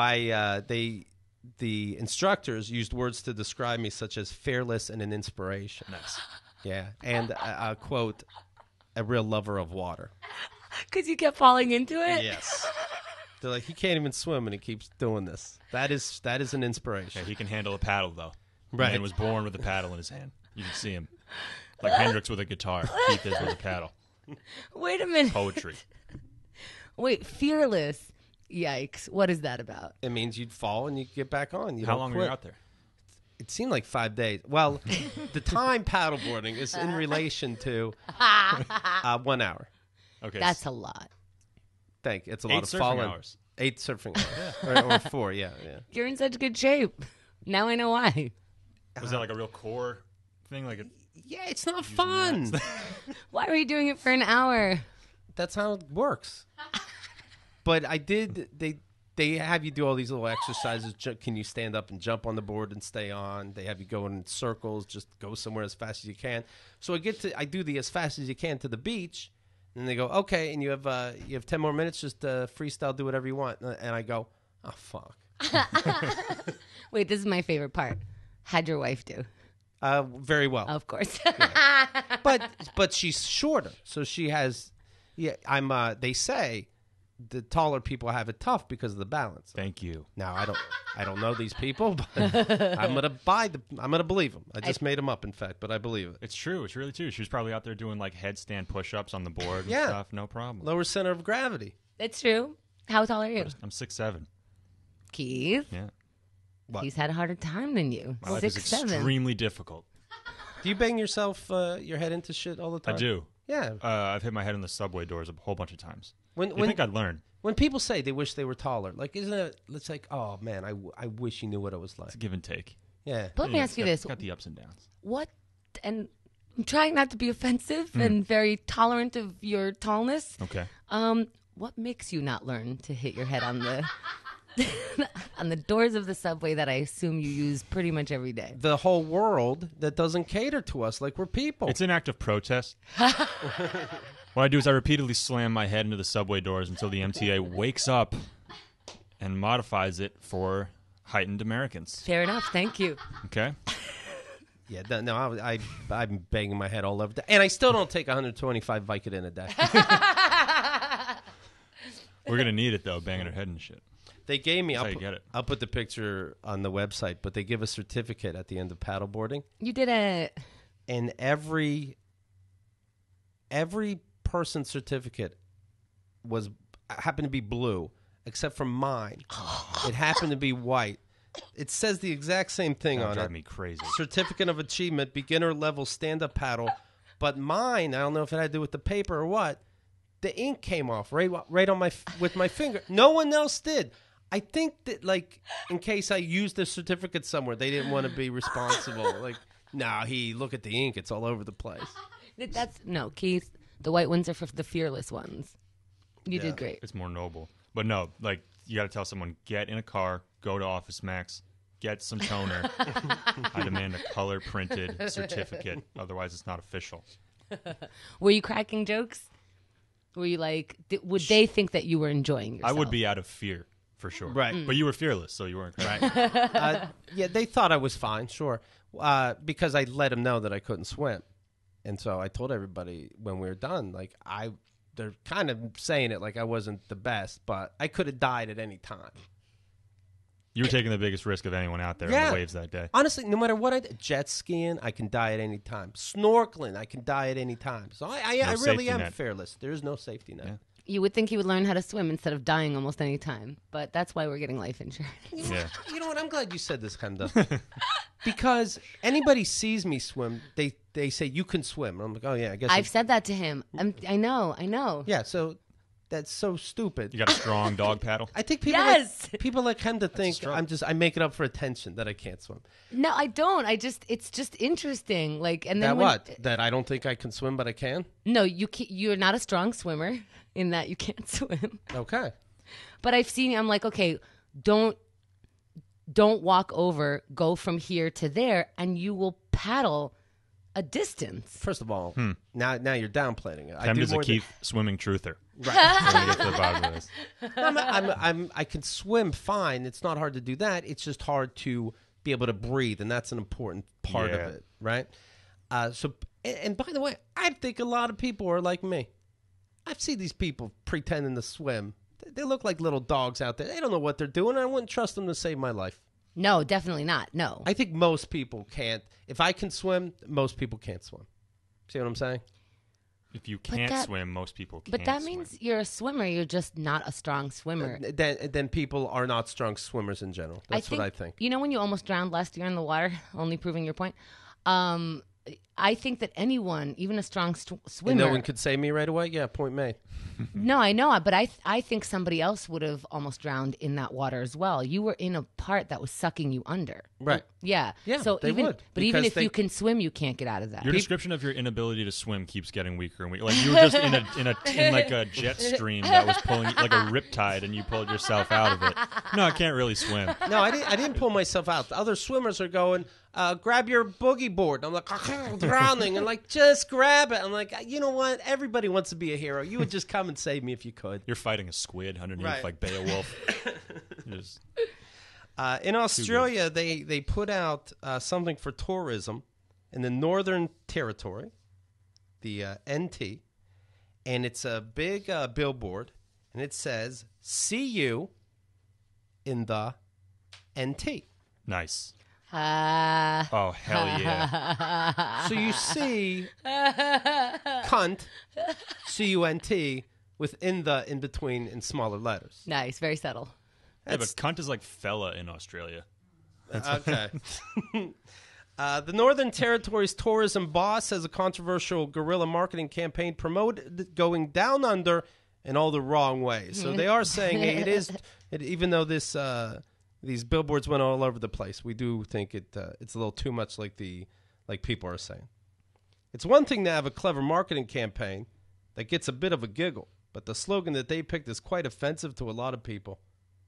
the instructors used words to describe me such as fearless and an inspiration. Nice. Yeah, and a quote, a real lover of water. Because you kept falling into it? Yes. They're like, he can't even swim, and he keeps doing this. That is an inspiration. Yeah, he can handle a paddle, though. Right. Man was born with a paddle in his hand. You can see him. Like Hendrix with a guitar. Keith is with a paddle. Wait a minute. Poetry. Wait, fearless. Yikes. What is that about? It means you'd fall and you get back on. You How don't long quit. were you out there? It seemed like 5 days. Well, the time paddleboarding is in relation to 1 hour. Okay. That's a lot. Thank you. It's a 8 lot of surfing falling. hours. 8 surfing hours. or 4, yeah. You're in such good shape. Now I know why. Was that like a real core thing? Like Yeah, it's not fun. Why were you doing it for an hour? That's how it works. But I did. They have you do all these little exercises. Can you stand up and jump on the board and stay on? They have you go in circles. Just go somewhere as fast as you can. So I do the as fast as you can to the beach, and they go, okay, and you have 10 more minutes. Just freestyle, do whatever you want. And I go, oh fuck. Wait, this is my favorite part. How'd your wife do? Very well. Of course. But she's shorter, so she has. Yeah, They say the taller people have it tough because of the balance. Thank you. Now I don't know these people, but I'm gonna believe them. I just made them up, in fact, but I believe it. It's true. It's really true. She was probably out there doing like headstand push-ups on the board and Yeah. stuff. No problem. Lower center of gravity. It's true. How tall are you? I'm 6'7". Keith? Yeah. What? He's had a harder time than you. My life is 6'7". extremely difficult. Do you bang yourself your head into shit all the time? I do. Yeah. I've hit my head on the subway doors a whole bunch of times. I When think I'd learn. when people say they wish they were taller, like isn't it? It's like, oh man, I wish you knew what it was like. It's a give and take. Yeah. But let me Yeah, ask you it's this. got the ups and downs. What, and I'm trying not to be offensive and very tolerant of your tallness. Okay. What makes you not learn to hit your head on the On the doors of the subway that I assume you use pretty much every day. The whole world that doesn't cater to us like we're people. It's an act of protest. What I do is I repeatedly slam my head into the subway doors until the MTA wakes up and modifies it for heightened Americans. Fair enough. Thank you. Okay? Yeah, no, I'm banging my head all over. And I still don't take 125 Vicodin a day. We're going to need it, though, banging our head and shit. They gave me, I'll put the picture on the website, but they give a certificate at the end of paddleboarding. You did it. And every person's certificate happened to be blue, except for mine. It happened to be white. It says the exact same thing on it. Drive me crazy. Certificate of Achievement, beginner level stand-up paddle. But mine, I don't know if it had to do with the paper or what, the ink came off right on with my finger. No one else did. I think that, like, in case I used the certificate somewhere, they didn't want to be responsible. Like, look at the ink. It's all over the place. No, Keith. The white ones are for the fearless ones. You did great. It's more noble. But no, like, you got to tell someone, get in a car, go to Office Max, get some toner. I demand a color-printed certificate. Otherwise, it's not official. Were you cracking jokes? Were you like, would they think that you were enjoying yourself? I would be out of fear, for sure. Right. But you were fearless, so you weren't cracking. Yeah, they thought I was fine, sure, because I let them know that I couldn't swim. And so I told everybody when we were done, like, they're kind of saying it like I wasn't the best, but I could have died at any time. You were taking the biggest risk of anyone out there in the waves that day. Honestly, no matter what I did, jet skiing, I can die at any time. Snorkeling, I can die at any time. So I really am fearless. There is no safety net. Yeah. You would think you would learn how to swim instead of dying almost any time, but that's why we're getting life insurance. Yeah. You know what? I'm glad you said this kind of stuff. Because anybody sees me swim, they say, you can swim. I'm like, oh, yeah, I guess. I've said that to him. I know. Yeah, so that's so stupid. You got a strong dog paddle? I think people like him to think I make it up for attention that I can't swim. No, I don't. It's just interesting. Like, and then that I don't think I can swim, but I can. No, you're not a strong swimmer in that you can't swim. Okay. But I've seen. I'm like, okay, don't walk over. Go from here to there, and you will paddle a distance. First of all, now you're downplaying it. Tim is a Keith swimming truther. Right. Let me get to the bottom of this. I can swim fine. It's not hard to do that. It's just hard to be able to breathe, and that's an important part of it, right? And by the way, I think a lot of people are like me. I've seen these people pretending to swim. They look like little dogs out there. They don't know what they're doing. I wouldn't trust them to save my life. No, definitely not. No. I think most people can't. If I can swim, most people can't swim. See what I'm saying? If you can't swim, most people can't. But that means you're a swimmer. You're just not a strong swimmer. Then people are not strong swimmers in general. That's what I think. You know when you almost drowned last year in the water, only proving your point? I think that anyone, even a strong swimmer... And no one could save me right away? Yeah, point made. No, I know, but I think somebody else would have almost drowned in that water as well. You were in a part that was sucking you under. Right. Yeah. Yeah, so they would. But even if you can swim, you can't get out of that. Your description of your inability to swim keeps getting weaker and weaker. Like you were just in like a jet stream that was pulling like a riptide, and you pulled yourself out of it. No, I can't really swim. No, I didn't pull myself out. The other swimmers are going, grab your boogie board. I'm like, I'm drowning. And like, just grab it. I'm like, you know what? Everybody wants to be a hero. You would just come and save me if you could. You're fighting a squid underneath like Beowulf. In Australia, they put out something for tourism in the Northern Territory, the NT, and it's a big billboard, and it says, see you in the NT. Nice. Oh, hell yeah. So you see cunt, C-U-N-T, with in between in smaller letters. Nice, very subtle. Yeah, but cunt is like fella in Australia. Okay. The Northern Territory's tourism boss has a controversial guerrilla marketing campaign promoted going down under in all the wrong ways. So they are saying even though these billboards went all over the place, we do think it's a little too much like people are saying. It's one thing to have a clever marketing campaign that gets a bit of a giggle, but the slogan that they picked is quite offensive to a lot of people.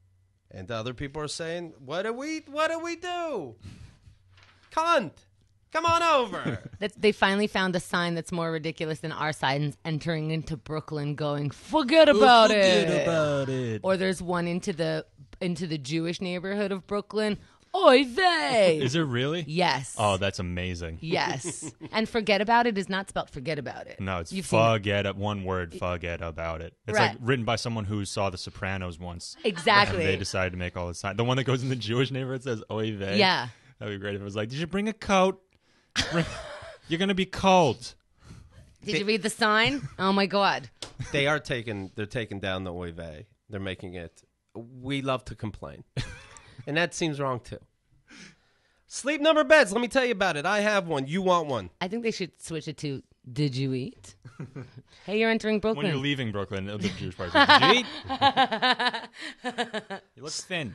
And other people are saying, what do we do? Cunt. Come on over. They finally found a sign that's more ridiculous than our signs entering into Brooklyn going, forget about it. Or there's one into the Jewish neighborhood of Brooklyn. Oy vey. Is it really? Yes. Oh, that's amazing. Yes. And forget about it is not spelled forget about it. No, it's one word, forget about it. It's Right. like written by someone who saw The Sopranos once. Exactly. And they decided to make all the signs. The one that goes in the Jewish neighborhood says oy vey. Yeah. That'd be great if it was like, did you bring a coat? You're going to be cold. Did you read the sign? Oh, my God. They're taking down the oy vey. They're making it, we love to complain. And that seems wrong, too. Sleep number beds. Let me tell you about it. I have one. You want one. I think they should switch it to, did you eat? Hey, you're entering Brooklyn. When you're leaving Brooklyn, the Jewish part is, did you eat? You look thin.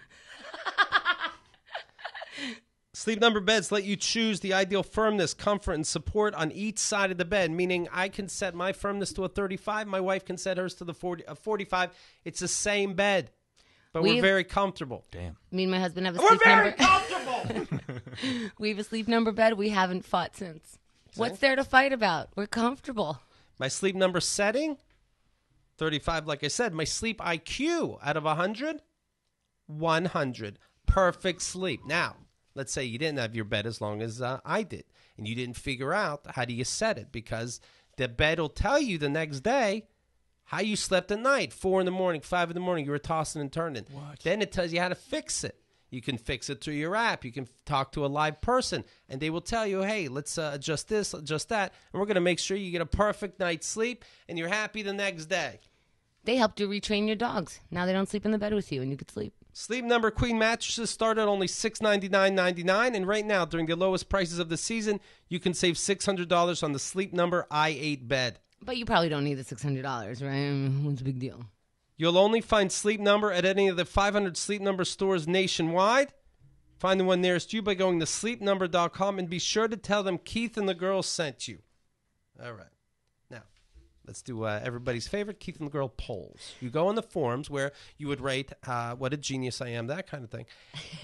Sleep number beds let you choose the ideal firmness, comfort, and support on each side of the bed, meaning I can set my firmness to a 35. My wife can set hers to the 45. It's the same bed, but we're very comfortable. Damn. Me and my husband have a We're sleep very number. comfortable. We have a sleep number bed. We haven't fought since. What's there to fight about? We're comfortable. My sleep number setting, 35, like I said. My sleep IQ out of 100, 100. Perfect sleep. Now, let's say you didn't have your bed as long as I did, and you didn't figure out how do you set it, because the bed will tell you the next day how you slept at night. 4 in the morning, 5 in the morning, you were tossing and turning. What? Then it tells you how to fix it. You can fix it through your app. You can talk to a live person, and they will tell you, hey, let's adjust this, adjust that, and we're going to make sure you get a perfect night's sleep, and you're happy the next day. They helped you retrain your dogs. Now they don't sleep in the bed with you, and you could sleep. Sleep Number Queen mattresses start at only $699.99, and right now, during the lowest prices of the season, you can save $600 on the Sleep Number i8 bed. But you probably don't need the $600, right? What's the big deal? You'll only find Sleep Number at any of the 500 Sleep Number stores nationwide. Find the one nearest you by going to sleepnumber.com, and be sure to tell them Keith and the girls sent you. All right. Now, let's do everybody's favorite Keith and the Girl polls. You go on the forums where you would rate what a genius I am, that kind of thing.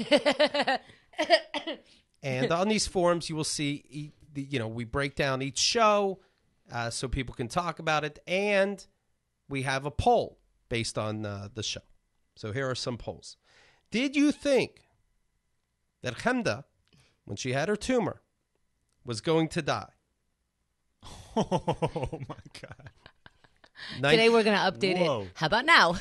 And on these forums, you will see, we break down each show so people can talk about it, and we have a poll based on the show. So here are some polls. Did you think that Chemda, when she had her tumor, was going to die? Oh, my God. Today we're going to update Whoa. it. How about now?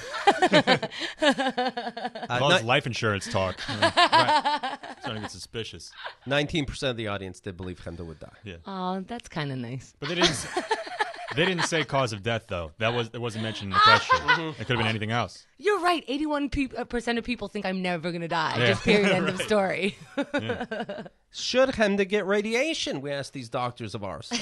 All this life insurance talk. Right. Starting to get suspicious. 19% of the audience did believe Chemda would die. Yeah. Oh, that's kind of nice. But they didn't say cause of death, though. It wasn't mentioned in the question. It could have been anything else. You're right. 81% of people think I'm never going to die. Yeah. Just period. End of story. Yeah. Should Chemda get radiation? We asked these doctors of ours.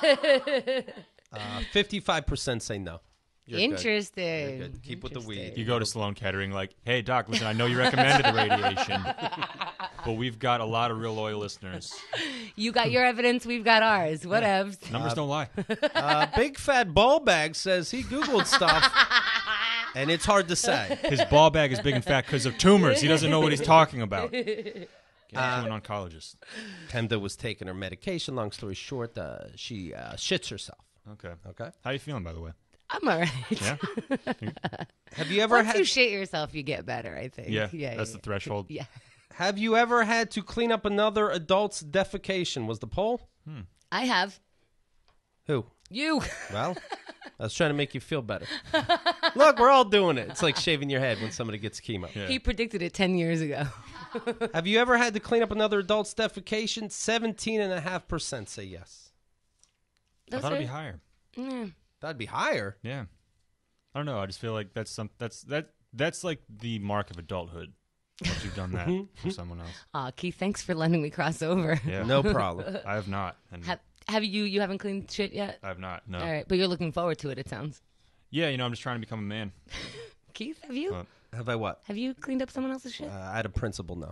55% say no. You're Interesting. Good. You're good. Keep with the weed. You go to Sloan Kettering like, hey, doc, listen, I know you recommended the radiation, but we've got a lot of real loyal listeners. You got your evidence, we've got ours. Whatevs. Numbers don't lie. Big Fat Ball Bag says he Googled stuff, and it's hard to say. His ball bag is big and fat because of tumors. He doesn't know what he's talking about. Get to an oncologist. Chemda was taking her medication. Long story short, she shits herself. Okay. Okay. How you feeling, by the way? I'm all right. Yeah? Have you ever Once had? you shit yourself, you get better, I think. Yeah, that's the threshold. Yeah. Have you ever had to clean up another adult's defecation? Was the poll? I have. Who? You. Well, I was trying to make you feel better. Look, we're all doing it. It's like shaving your head when somebody gets chemo. Yeah. He predicted it 10 years ago. Have you ever had to clean up another adult's defecation? 17.5% say yes. I thought it'd be higher. That'd be higher. Yeah. I don't know. I just feel like that's like the mark of adulthood. That you've done that for someone else. Aw, Keith, thanks for letting me cross over. Yeah. No problem. I have not. And Have you haven't cleaned shit yet? I have not. No. All right, but you're looking forward to it, it sounds. Yeah, I'm just trying to become a man. Keith, have you? Have I what? Have you cleaned up someone else's shit? I had a principal, no.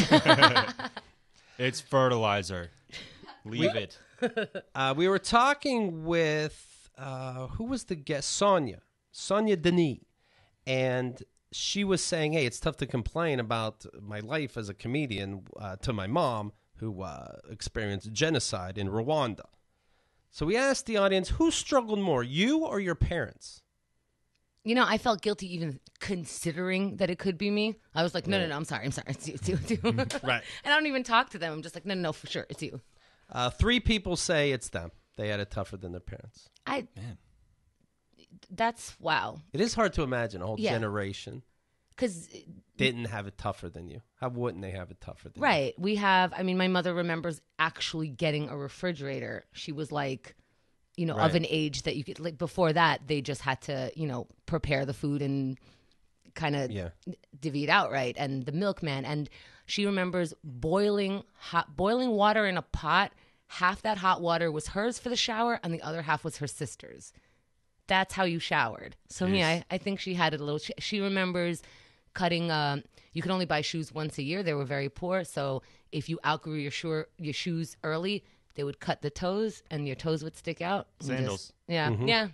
It's fertilizer. Leave it. We were talking with, who was the guest? Sonia Denis. And she was saying, hey, it's tough to complain about my life as a comedian to my mom, who experienced genocide in Rwanda. So we asked the audience, who struggled more, you or your parents? You know, I felt guilty even considering that it could be me. I was like, no, I'm sorry. It's you. Right. And I don't even talk to them. I'm just like, no, for sure, it's you. 3 people say it's them. They had it tougher than their parents. Man. That's wow. It is hard to imagine a whole generation because didn't have it tougher than you. How wouldn't they have it tougher than you? Right. We have, I mean, my mother remembers actually getting a refrigerator. She was like, you know, of an age that you could, like, before that, they just had to, you know, prepare the food and kind of divvy it out, right? And the milkman. And she remembers boiling water in a pot. Half that hot water was hers for the shower, and the other half was her sister's. That's how you showered. So, yeah, I think she had it a little. She remembers cutting. You could only buy shoes once a year. They were very poor. So if you outgrew your shoes early, they would cut the toes, and your toes would stick out. Sandals. Yeah.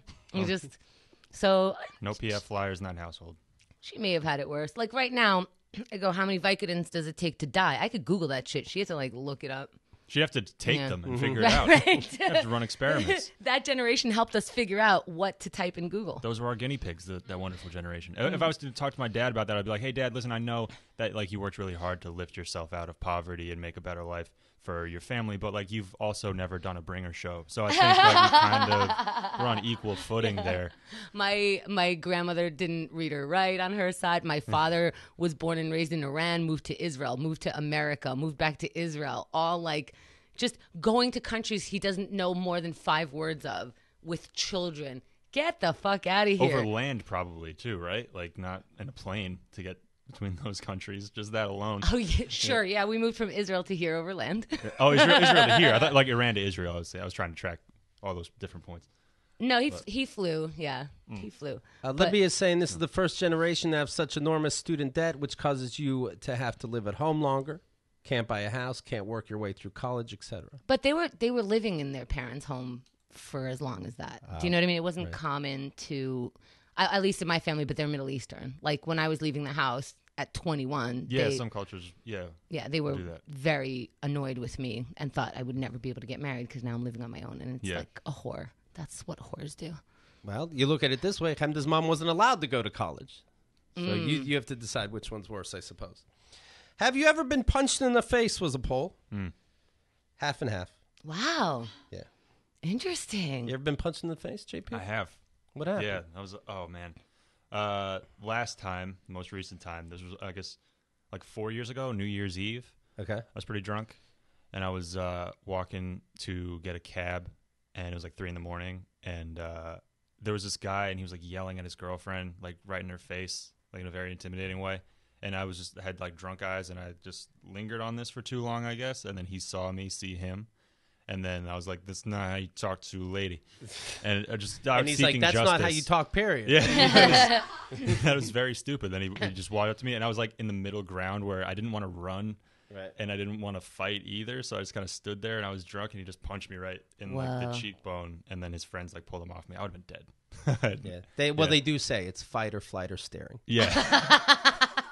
So no PF flyers in that household. She may have had it worse. Like right now, I go, how many Vicodins does it take to die? I could Google that shit. She has to, like, look it up. She'd have to take them and figure it out. Right. She'd have to run experiments. That generation helped us figure out what to type in Google. Those were our guinea pigs, that wonderful generation. If I was to talk to my dad about that, I'd be like, hey, Dad, listen, I know that, like, you worked really hard to lift yourself out of poverty and make a better life for your family, but, like, you've also never done a bringer show. So I think that we're on equal footing there. My grandmother didn't read or write on her side. My father was born and raised in Iran, moved to Israel, moved to America, moved back to Israel, all, like, just going to countries he doesn't know more than 5 words of with children. Get the fuck out of here. Over land, probably, too, right? Like, not in a plane to get between those countries. Just that alone. Oh, yeah, sure. Yeah, we moved from Israel to here over land. Oh, Israel to here. I thought, like, Iran to Israel. I was trying to track all those different points. No, he flew. Yeah, he flew. Libby is saying this is the first generation to have such enormous student debt, which causes you to have to live at home longer. Can't buy a house, can't work your way through college, etc. But they were living in their parents' home for as long as that. Do you know what I mean? It wasn't common to, at least in my family, but they're Middle Eastern. Like when I was leaving the house at 21. Yeah, some cultures, they were very annoyed with me and thought I would never be able to get married because now I'm living on my own. And it's like a whore. That's what whores do. Well, you look at it this way. Hamda's mom wasn't allowed to go to college. So you have to decide which one's worse, I suppose. Have you ever been punched in the face was a poll. Half and half. Wow. Yeah. Interesting. You ever been punched in the face, JP? I have. What happened? Yeah, that was, oh, man. Last time, most recent time, this was, I guess, like 4 years ago, New Year's Eve. Okay. I was pretty drunk, and I was walking to get a cab, and it was like 3 a.m, and there was this guy, and he was like yelling at his girlfriend, like right in her face, like in a very intimidating way. And I had like drunk eyes, and I just lingered on this for too long, I guess. And then he saw me see him, and then I was like, "This is not how you talk to a lady." And I just started and he's seeking like, "That's justice. not how you talk." Period. Yeah, that was very stupid. Then he just walked up to me, and I was like in the middle ground where I didn't want to run, and I didn't want to fight either. So I just kind of stood there, and I was drunk, and he just punched me right in like the cheekbone, and then his friends like pulled him off me. I would have been dead. They do say it's fight or flight or staring. Yeah.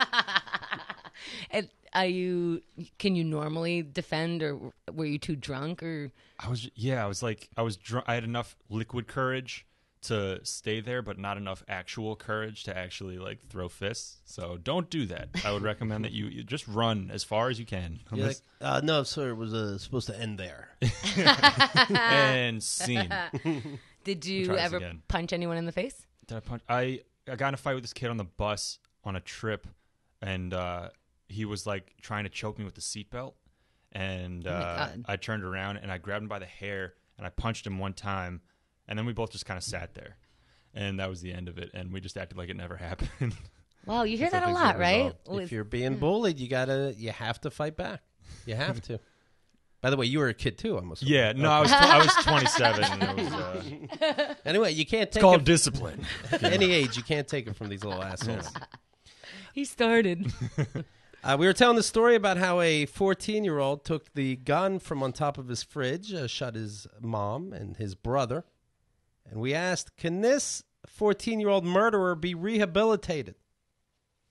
And can you normally defend, or were you too drunk, or? I was drunk. I had enough liquid courage to stay there, but not enough actual courage to actually like throw fists. So don't do that. I would recommend that you just run as far as you can. You're like, no, sir, it was supposed to end there. And scene. Did you ever punch anyone in the face? Did I punch? I got in a fight with this kid on the bus on a trip, and he was like trying to choke me with the seatbelt, and I turned around and I grabbed him by the hair and I punched him one time, and then we both just kind of sat there, and that was the end of it, and we just acted like it never happened. Wow, you hear that a lot, right? If you're being bullied, you have to fight back. You have to. By the way, you were a kid too, almost. Yeah, no, I was 27. And it was, anyway, you can't take it's called discipline. Any age, you can't take it from these little assholes. He started. We were telling the story about how a 14-year-old took the gun from on top of his fridge, shot his mom and his brother. And we asked, can this 14-year-old murderer be rehabilitated?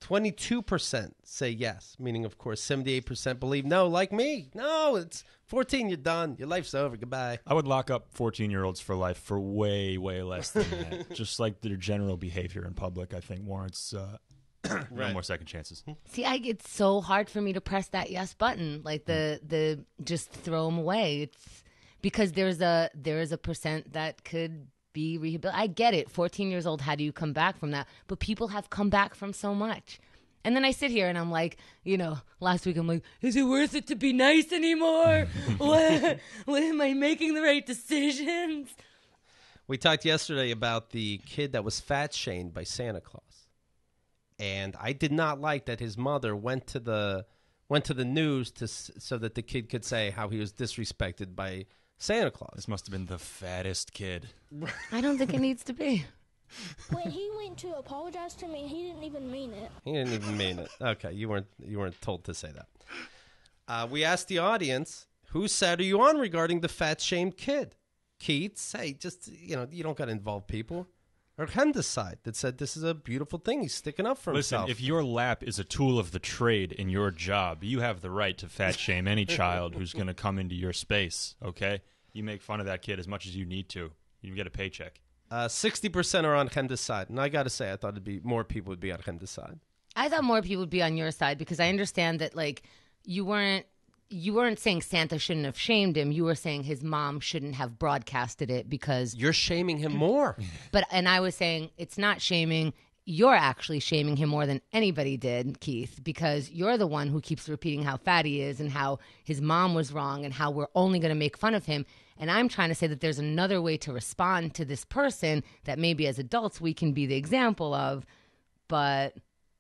22% say yes, meaning, of course, 78% believe no, like me. No, it's 14, you're done. Your life's over. Goodbye. I would lock up 14-year-olds for life for way, way less than that. Just like their general behavior in public, I think, warrants no more second chances. See, it's so hard for me to press that yes button, like the just throw them away. It's because there is a percent that could be rehabilitated. I get it. 14 years old, how do you come back from that? But people have come back from so much. And then I sit here and I'm like, last week I'm like, is it worth it to be nice anymore? what am I making the right decisions? We talked yesterday about the kid that was fat shamed by Santa Claus. And I did not like that his mother went to the news so that the kid could say how he was disrespected by Santa Claus. This must have been the fattest kid. I don't think it needs to be. When he went to apologize to me, he didn't even mean it. He didn't even mean it. Okay, you weren't told to say that. We asked the audience, whose side are you on regarding the fat shamed kid? Keats, hey, just you don't got to involve people. Or Henda's side that said this is a beautiful thing. He's sticking up for himself. Listen, if your lap is a tool of the trade in your job, you have the right to fat shame any child who's going to come into your space, okay? You make fun of that kid as much as you need to. You get a paycheck. 60% are on Henda's side. And I got to say, I thought more people would be on Henda's side. I thought more people would be on your side because I understand that, like, you weren't saying Santa shouldn't have shamed him. You were saying his mom shouldn't have broadcasted it because... You're shaming him more. And I was saying it's not shaming. You're actually shaming him more than anybody did, Keith, because you're the one who keeps repeating how fat he is and how his mom was wrong and how we're only going to make fun of him. And I'm trying to say that there's another way to respond to this person that maybe as adults we can be the example of, but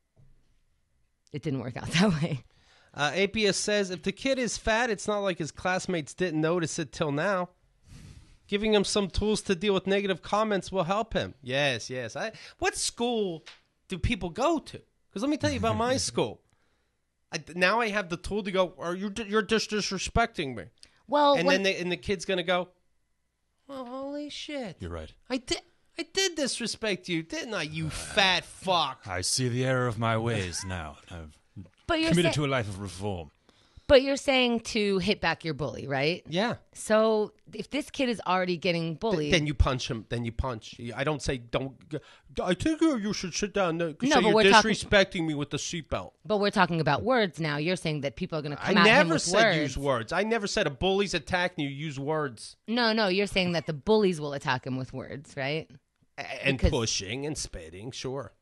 it didn't work out that way. APS says, if the kid is fat, it's not like his classmates didn't notice it till now. Giving him some tools to deal with negative comments will help him. Yes. What school do people go to? Because let me tell you about my school. Now I have the tool to go, you're just disrespecting me. Well, then the kid's going to go, well, holy shit. You're right. I did disrespect you, didn't I, you fat fuck? I see the error of my ways now. I've committed to a life of reform. But you're saying to hit back your bully, right? Yeah. So if this kid is already getting bullied... Then you punch him. Then you punch. I don't say, don't... I think you should sit down. No, but you're disrespecting me with the seatbelt. But we're talking about words now. You're saying that people are going to come at him with words. I never said use words. I never said a bully's attacking you, use words. No. You're saying that the bullies will attack him with words, right? And pushing and spitting, sure.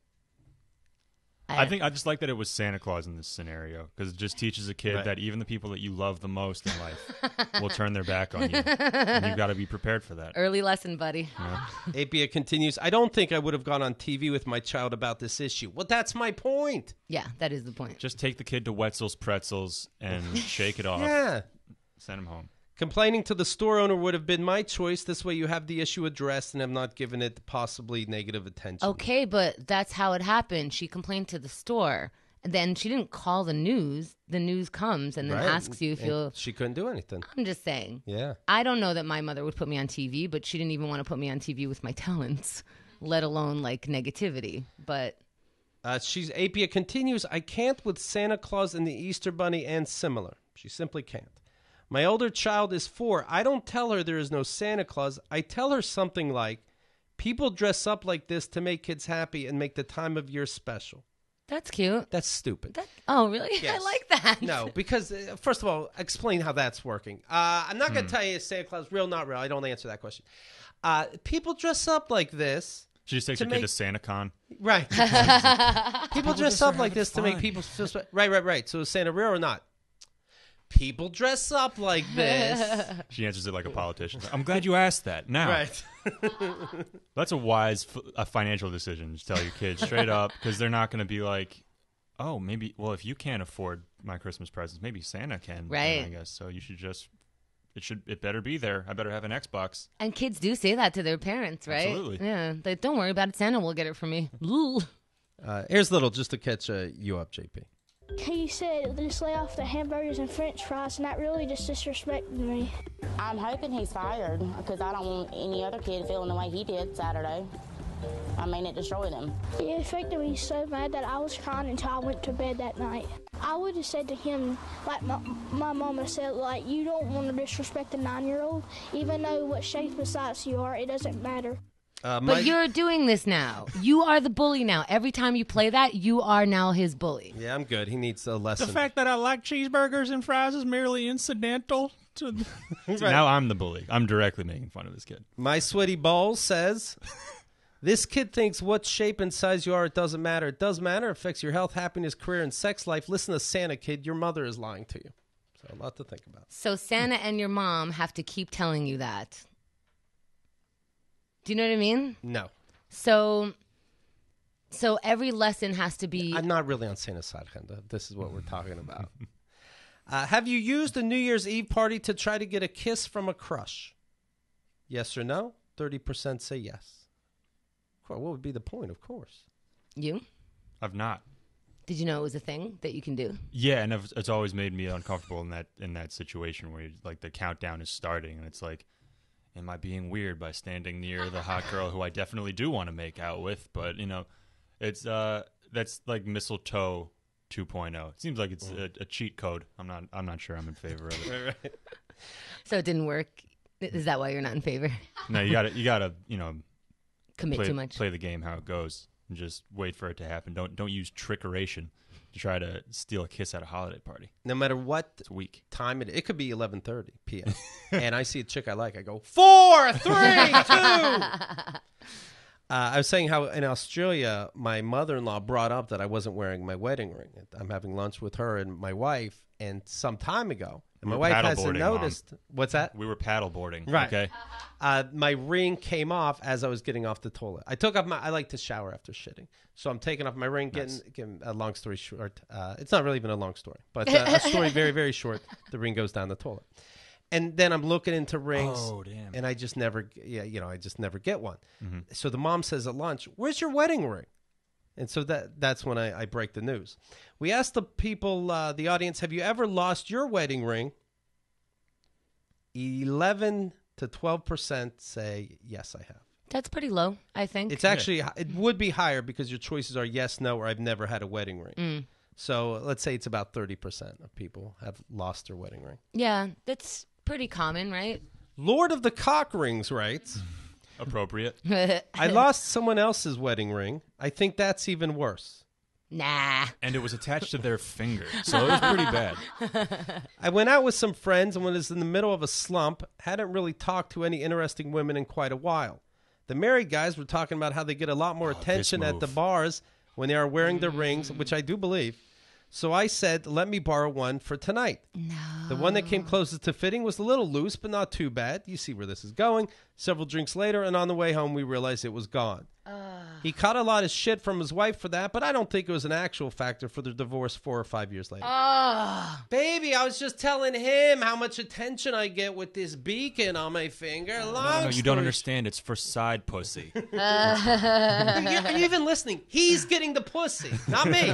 I just like that it was Santa Claus in this scenario because it just teaches a kid that even the people that you love the most in life will turn their back on you. And you've got to be prepared for that. Early lesson, buddy. Yeah. Apia continues, I don't think I would have gone on TV with my child about this issue. Well, that's my point. Yeah, that is the point. Just take the kid to Wetzel's Pretzels and shake it off. Yeah. Send him home. Complaining to the store owner would have been my choice. This way you have the issue addressed and have not given it possibly negative attention. Okay, but that's how it happened. She complained to the store. And then she didn't call the news. The news comes and then asks you if you'll... She couldn't do anything. I'm just saying. Yeah. I don't know that my mother would put me on TV, but she didn't even want to put me on TV with my talents, let alone like negativity. But... Apia continues, I can't with Santa Claus and the Easter Bunny and similar. She simply can't. My older child is 4. I don't tell her there is no Santa Claus. I tell her something like, people dress up like this to make kids happy and make the time of year special. That's cute. That's stupid. Oh, really? Yes. I like that. No, because, first of all, explain how that's working. I'm not going to tell you is Santa Claus real, not real. I don't answer that question. People dress up like this. She just takes her kid to SantaCon. Right. People dress up like this to make people feel special. Right. So is Santa real or not? People dress up like this. She answers it like a politician. I'm glad you asked that. Now, right. That's a wise financial decision. Just tell your kids straight up because they're not going to be like, oh, maybe. Well, if you can't afford my Christmas presents, maybe Santa can. Right. I guess so. You should just. It better be there. I better have an Xbox. And kids do say that to their parents, right? Absolutely. Yeah. Don't worry about it. Santa will get it for me. Here's a little just to catch you up, JP. He said, just lay off the hamburgers and french fries, and that really just disrespected me. I'm hoping he's fired because I don't want any other kid feeling the way he did Saturday. it destroyed him. It affected me so bad that I was crying until I went to bed that night. I would have said to him, like my mama said, like, you don't want to disrespect a 9-year-old, even though what shape of size you are, it doesn't matter. But you're doing this now. You are the bully now. Every time you play that, you are now his bully. Yeah, I'm good. He needs a lesson. The fact that I like cheeseburgers and fries is merely incidental to... So now I'm the bully. I'm directly making fun of this kid. My Sweaty Balls says, this kid thinks what shape and size you are, it doesn't matter. It does matter. It affects your health, happiness, career, and sex life. Listen to Santa, kid. Your mother is lying to you. So a lot to think about. So Santa and your mom have to keep telling you that. Do you know what I mean? No. So every lesson has to be... I'm not really on Santa's side, Henda. This is what we're talking about. Have you used a New Year's Eve party to try to get a kiss from a crush? Yes or no? 30% say yes. What would be the point, of course? You? I've not. Did you know it was a thing that you can do? Yeah, and it's always made me uncomfortable in that situation where like the countdown is starting and it's like, am I being weird by standing near the hot girl who I definitely do want to make out with? But it's that's like mistletoe 2.0. It seems like it's a cheat code. I'm not sure I'm in favor of it. Right. So it didn't work. Is that why you're not in favor? No, you gotta commit too much. Play the game how it goes and just wait for it to happen. Don't use trickeration to try to steal a kiss at a holiday party. No matter what it's weak. time it could be 11:30 p.m. and I see a chick I like, I go 4, 3, 2. I was saying how in Australia, my mother-in-law brought up that I wasn't wearing my wedding ring. I'm having lunch with her and my wife, and some time ago, and my wife hasn't noticed. Mom. What's that? We were paddleboarding. Right. Okay. My ring came off as I was getting off the toilet. I took off I like to shower after shitting. So I'm taking off my ring, getting a long story short. It's not really even a long story, but a story very, very short. The ring goes down the toilet. And then I'm looking into rings, and I just never get one. Mm-hmm. So the mom says at lunch, "Where's your wedding ring?" And so that's when I break the news. We asked the people, the audience, have you ever lost your wedding ring? 11 to 12% say yes, I have. That's pretty low, I think. It's actually it would be higher because your choices are yes, no, or I've never had a wedding ring. Mm. So let's say it's about 30% of people have lost their wedding ring. Yeah, that's pretty common, right? Lord of the Cock Rings writes, appropriate. I lost someone else's wedding ring. I think that's even worse. Nah. And it was attached to their finger, so it was pretty bad. I went out with some friends and was in the middle of a slump. Hadn't really talked to any interesting women in quite a while. The married guys were talking about how they get a lot more attention at the bars when they are wearing their rings, which I do believe. So I said, let me borrow one for tonight. No. The one that came closest to fitting was a little loose, but not too bad. You see where this is going. Several drinks later, and on the way home, we realized it was gone. He caught a lot of shit from his wife for that, but I don't think it was an actual factor for the divorce 4 or 5 years later. Baby, I was just telling him how much attention I get with this beacon on my finger. No, you don't understand. It's for side pussy. Are you even listening? He's getting the pussy, not me.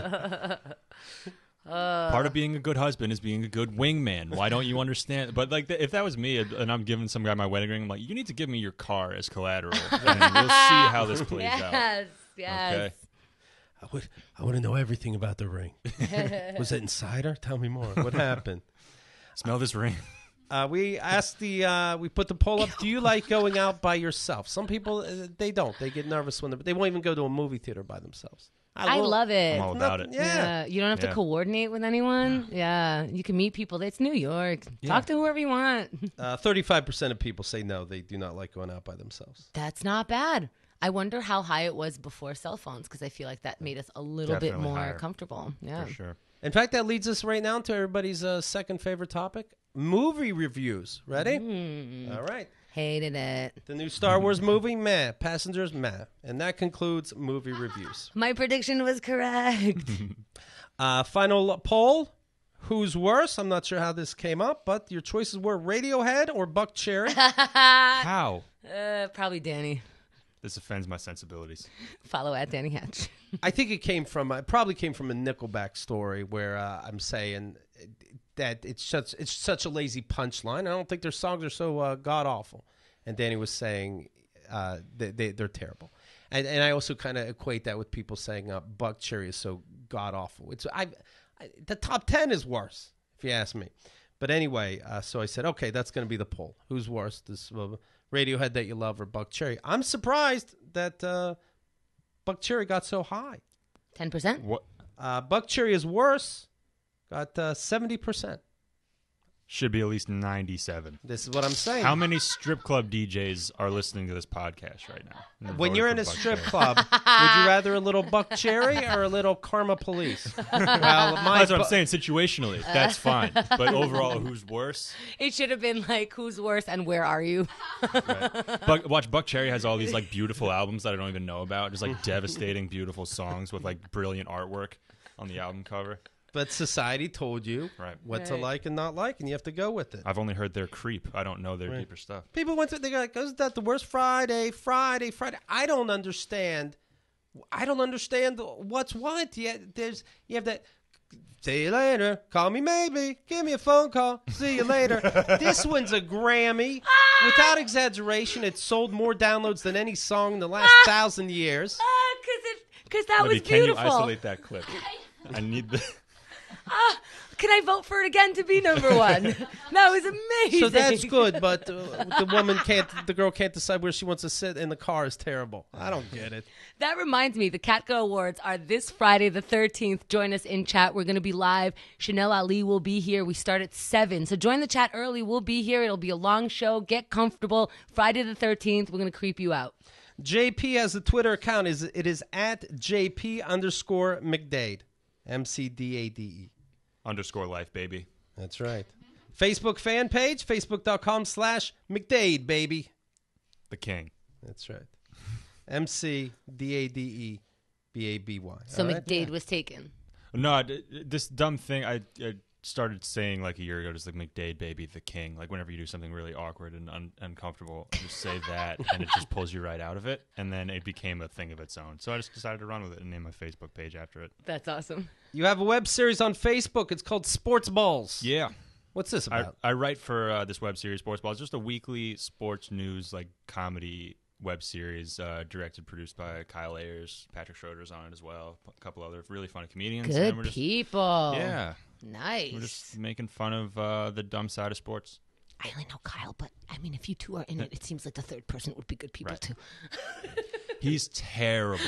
Part of being a good husband is being a good wingman. Why don't you understand? But like, if that was me and I'm giving some guy my wedding ring, I'm like, you need to give me your car as collateral, and we'll see how this plays out. Yes. Okay. I want to know everything about the ring. Was it insider? Tell me more. What happened? Smell this ring. We asked we put the poll up. Do you like going out by yourself? Some people they don't. They get nervous when they won't even go to a movie theater by themselves. I love it. I'm all about it. Yeah. You don't have to coordinate with anyone. Yeah. You can meet people. It's New York. Talk to whoever you want. 35% of people say no, they do not like going out by themselves. That's not bad. I wonder how high it was before cell phones, because I feel like that made us a little bit more higher. comfortable. Yeah. For sure. In fact, that leads us right now to everybody's second favorite topic, movie reviews. Ready? All right. Hated it. The new Star Wars movie, meh. Passengers, meh. And that concludes movie reviews. My prediction was correct. Final poll. Who's worse? I'm not sure how this came up, but your choices were Radiohead or Buck Cherry. How? Probably Danny. This offends my sensibilities. Follow at Danny Hatch. I think it probably came from a Nickelback story where I'm saying that it's such a lazy punchline. I don't think their songs are so god awful. And Danny was saying they're terrible. And I also kind of equate that with people saying Buck Cherry is so god-awful. The top 10 is worse, if you ask me. But anyway, so I said, okay, that's going to be the poll. Who's worse, this Radiohead That You Love or Buck Cherry? I'm surprised that Buck Cherry got so high. 10%? What? Buck Cherry is worse, got 70%. Should be at least 97. This is what I'm saying. How many strip club DJs are listening to this podcast right now? When you're in a strip club, would you rather a little Buck Cherry or a little Karma Police? Well, that's what I'm saying. Situationally, that's fine. But overall, who's worse? It should have been like, who's worse and where are you? Right. Watch, Buck Cherry has all these like beautiful albums that I don't even know about. Just like devastating, beautiful songs with like brilliant artwork on the album cover. But society told you what to like and not like, and you have to go with it. I've only heard their creep. I don't know their deeper stuff. People went to, they're like, isn't that the worst Friday? I don't understand. What's what. You have that, see you later, call me maybe, give me a phone call, see you later. This one's a Grammy. Without exaggeration, it sold more downloads than any song in the last 1,000 years. Because that was Can beautiful. you isolate that clip? I need the... Can I vote for it again to be number one? That was amazing. So that's good, but the girl can't decide where she wants to sit in the car is terrible. I don't get it. That reminds me, the CATGO Awards are this Friday the 13th. Join us in chat. We're going to be live. Chanel Ali will be here. We start at 7. So join the chat early. We'll be here. It'll be a long show. Get comfortable. Friday the 13th. We're going to creep you out. JP has a Twitter account. It is at JP_McDade. MCDADE. _life, baby. That's right. Facebook fan page, facebook.com/McDade, baby. The king. That's right. MCDADEBABY. So McDade was taken. No, this dumb thing I started saying like a year ago, just like McDade, baby, the king. Like whenever you do something really awkward and uncomfortable, just say that, and it just pulls you right out of it. And then it became a thing of its own. So I just decided to run with it and name my Facebook page after it. That's awesome. You have a web series on Facebook. It's called Sports Balls. Yeah. What's this about? I write for this web series, Sports Balls. It's just a weekly sports news, like comedy web series, directed, produced by Kyle Ayers. Patrick Schroeder's on it as well. A couple other really funny comedians. Good people. Yeah. Nice. We're just making fun of the dumb side of sports. I only know Kyle, but I mean, if you two are in it, it seems like the third person would be good people too. He's terrible.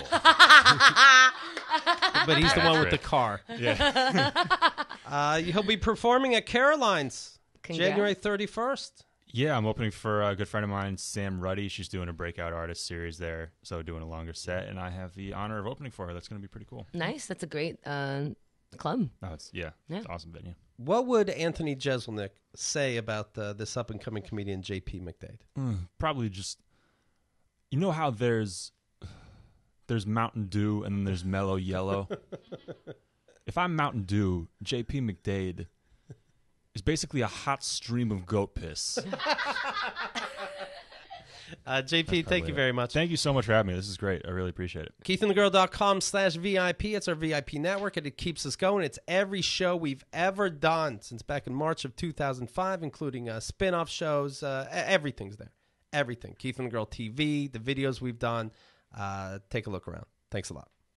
But he's the one with the car. Yeah. He'll be performing at Caroline's January 31st. Yeah, I'm opening for a good friend of mine, Sam Ruddy. She's doing a breakout artist series there, so doing a longer set, and I have the honor of opening for her. That's going to be pretty cool. Nice. That's a great club. Oh, it's an awesome venue. What would Anthony Jeselnik say about this up-and-coming comedian, J.P. McDade? Probably just, you know how there's Mountain Dew and then there's Mellow Yellow? If I'm Mountain Dew, J.P. McDade is basically a hot stream of goat piss. JP, thank you very much. Thank you so much for having me. This is great. I really appreciate it. KeithAndTheGirl.com/VIP. It's our VIP network, and it keeps us going. It's every show we've ever done since back in March of 2005, including spin-off shows. Everything's there. Everything. Keith and the Girl TV, the videos we've done. Take a look around. Thanks a lot.